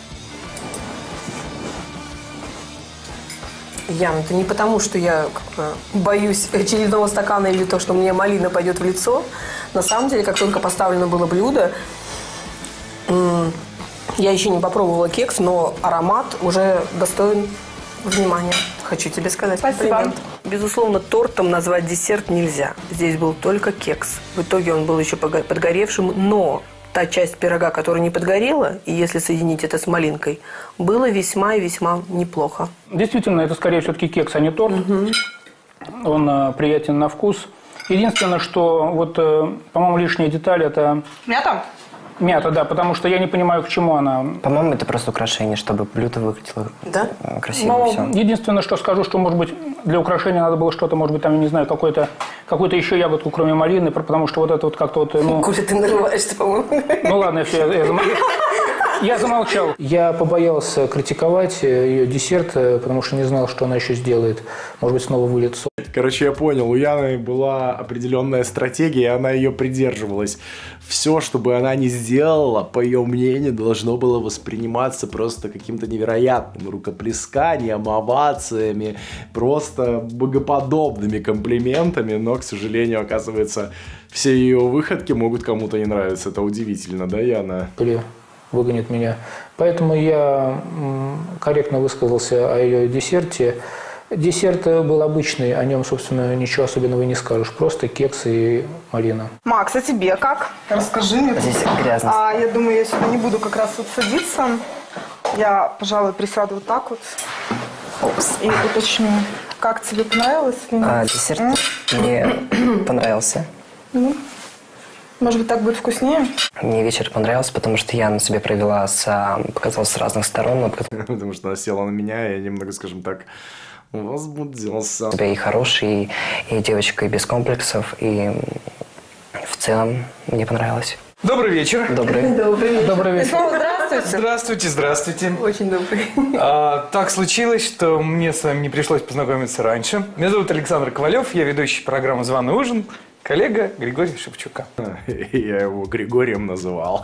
Ян, это не потому, что я как бы боюсь очередного стакана или то, что мне малина пойдет в лицо. На самом деле, как только поставлено было блюдо, я еще не попробовала кекс, но аромат уже достоин внимания. Хочу тебе сказать. Спасибо. Безусловно, тортом назвать десерт нельзя. Здесь был только кекс. В итоге он был еще подгоревшим, но та часть пирога, которая не подгорела, и если соединить это с малинкой, было весьма и весьма неплохо. Действительно, это скорее все-таки кекс, а не торт. Угу. Он э, приятен на вкус. Единственное, что вот, э, по-моему, лишняя деталь – это… Мята? Мята, да, потому что я не понимаю, к чему она. По-моему, это просто украшение, чтобы блюдо выглядело да? красиво. Но все. Единственное, что скажу, что, может быть, для украшения надо было что-то, может быть, там, я не знаю, какую-то какую-то еще ягодку, кроме малины, потому что вот это вот как-то вот… Ну, Коля, ты нарываешься, по-моему. Ну ладно, все, я, я, зам... я замолчал. Я побоялся критиковать ее десерт, потому что не знал, что она еще сделает. Может быть, снова выльет сок. Короче, я понял, у Яны была определенная стратегия, и она ее придерживалась. Все, что бы она ни сделала, по ее мнению, должно было восприниматься просто каким-то невероятным рукоплесканием, овациями, просто богоподобными комплиментами, но, к сожалению, оказывается, все ее выходки могут кому-то не нравиться. Это удивительно, да, Яна? Или выгонит меня. Поэтому я корректно высказался о ее десерте. Десерт был обычный, о нем, собственно, ничего особенного не скажешь. Просто кекс и малина. Макс, а тебе как? Расскажи мне. Здесь грязно. А, я думаю, я сюда не буду как раз вот садиться. Я, пожалуй, присяду вот так вот. Опс. И уточню, как тебе понравилось или нет? А, десерт М? мне понравился. Ну, может быть, так будет вкуснее? Мне вечер понравился, потому что я на себе провела, с, показалась с разных сторон. Потому что она села на меня, и я немного, скажем так, возбудился. Тебя и хороший, и девочка, и без комплексов, и в целом мне понравилось. Добрый вечер. Добрый. Добрый. Добрый вечер. Снова здравствуйте. Здравствуйте, здравствуйте. Очень добрый. А, так случилось, что мне с вами не пришлось познакомиться раньше. Меня зовут Александр Ковалев, я ведущий программы «Званый ужин», коллега Григория Шевчука. Я его Григорием называл.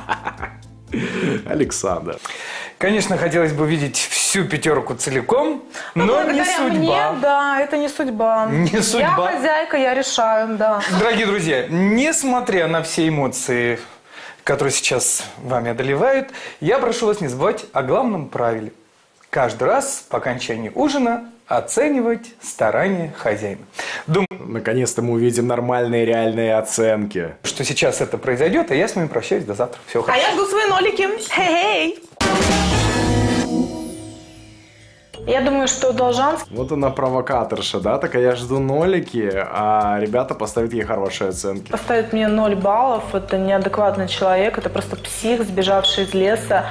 Александр. Конечно, хотелось бы видеть всю пятерку целиком, но, но не судьба. Мне, да, это не судьба. Не судьба. Я хозяйка, я решаю, да. Дорогие друзья, несмотря на все эмоции, которые сейчас вами одолевают, я прошу вас не забывать о главном правиле. Каждый раз по окончании ужина оценивать старания хозяина. Думаю, наконец-то мы увидим нормальные реальные оценки. Что сейчас это произойдет, а я с вами прощаюсь до завтра. Всего хорошего. А я жду свои нолики. Хей-хей. Я думаю, что Должанский… Вот она провокаторша, да? Так я жду нолики, а ребята поставят ей хорошие оценки. Поставит мне ноль баллов. Это неадекватный человек, это просто псих, сбежавший из леса.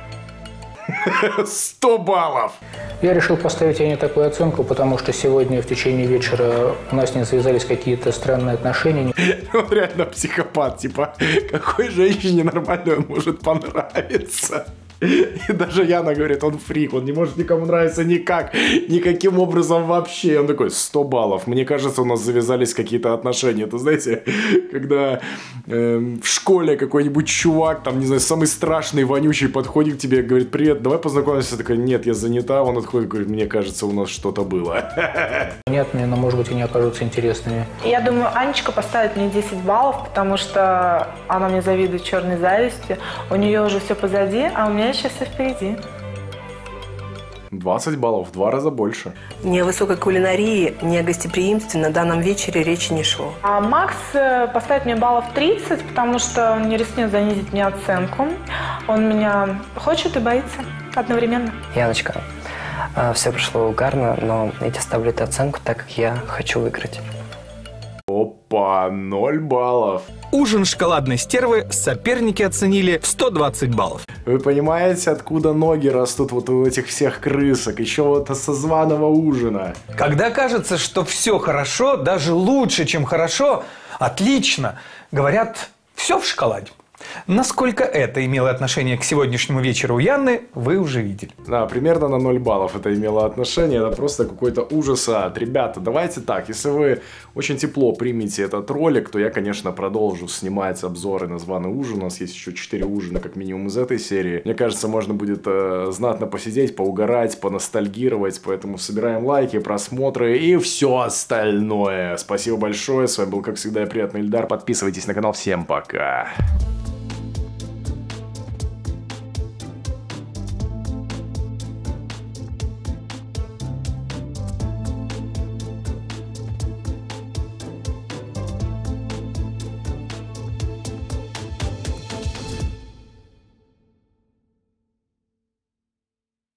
Сто баллов! Я решил поставить ей не такую оценку, потому что сегодня в течение вечера у нас не завязались какие-то странные отношения. Он реально психопат, типа, какой женщине нормальной он может понравиться? И даже Яна говорит, он фрик, он не может никому нравиться никак, никаким образом вообще. И он такой, сто баллов. Мне кажется, у нас завязались какие-то отношения. Это, знаете, когда э, в школе какой-нибудь чувак, там, не знаю, самый страшный, вонючий, подходит к тебе и говорит, привет, давай познакомимся. Такой, нет, я занята. Он отходит и говорит, мне кажется, у нас что-то было. Нет, мне, но, может быть, и не окажутся интересными. Я думаю, Анечка поставит мне десять баллов, потому что она мне завидует черной завистью. У нее уже все позади, а у меня сейчас все впереди. двадцать баллов, в два раза больше. Ни о высокой кулинарии, ни о гостеприимстве на данном вечере речи не шло. А Макс поставит мне баллов тридцать, потому что он не рискнет занизить мне оценку. Он меня хочет и боится одновременно. Яночка, все прошло угарно, но я тебе ставлю эту оценку, так как я хочу выиграть. Опа, ноль баллов. Ужин шоколадной стервы соперники оценили в сто двадцать баллов. Вы понимаете, откуда ноги растут вот у этих всех крысок? Еще вот со званого ужина. Когда кажется, что все хорошо, даже лучше, чем хорошо, отлично, говорят, все в шоколаде. Насколько это имело отношение к сегодняшнему вечеру у Яны, вы уже видели. Да, примерно на ноль баллов это имело отношение. Это просто какой-то ужас. Ребята, давайте так, если вы очень тепло примете этот ролик, то я, конечно, продолжу снимать обзоры на званый ужин. У нас есть еще четыре ужина, как минимум, из этой серии. Мне кажется, можно будет э, знатно посидеть, поугарать, поностальгировать. Поэтому собираем лайки, просмотры и все остальное. Спасибо большое. С вами был, как всегда, приятный Ильдар. Подписывайтесь на канал. Всем пока.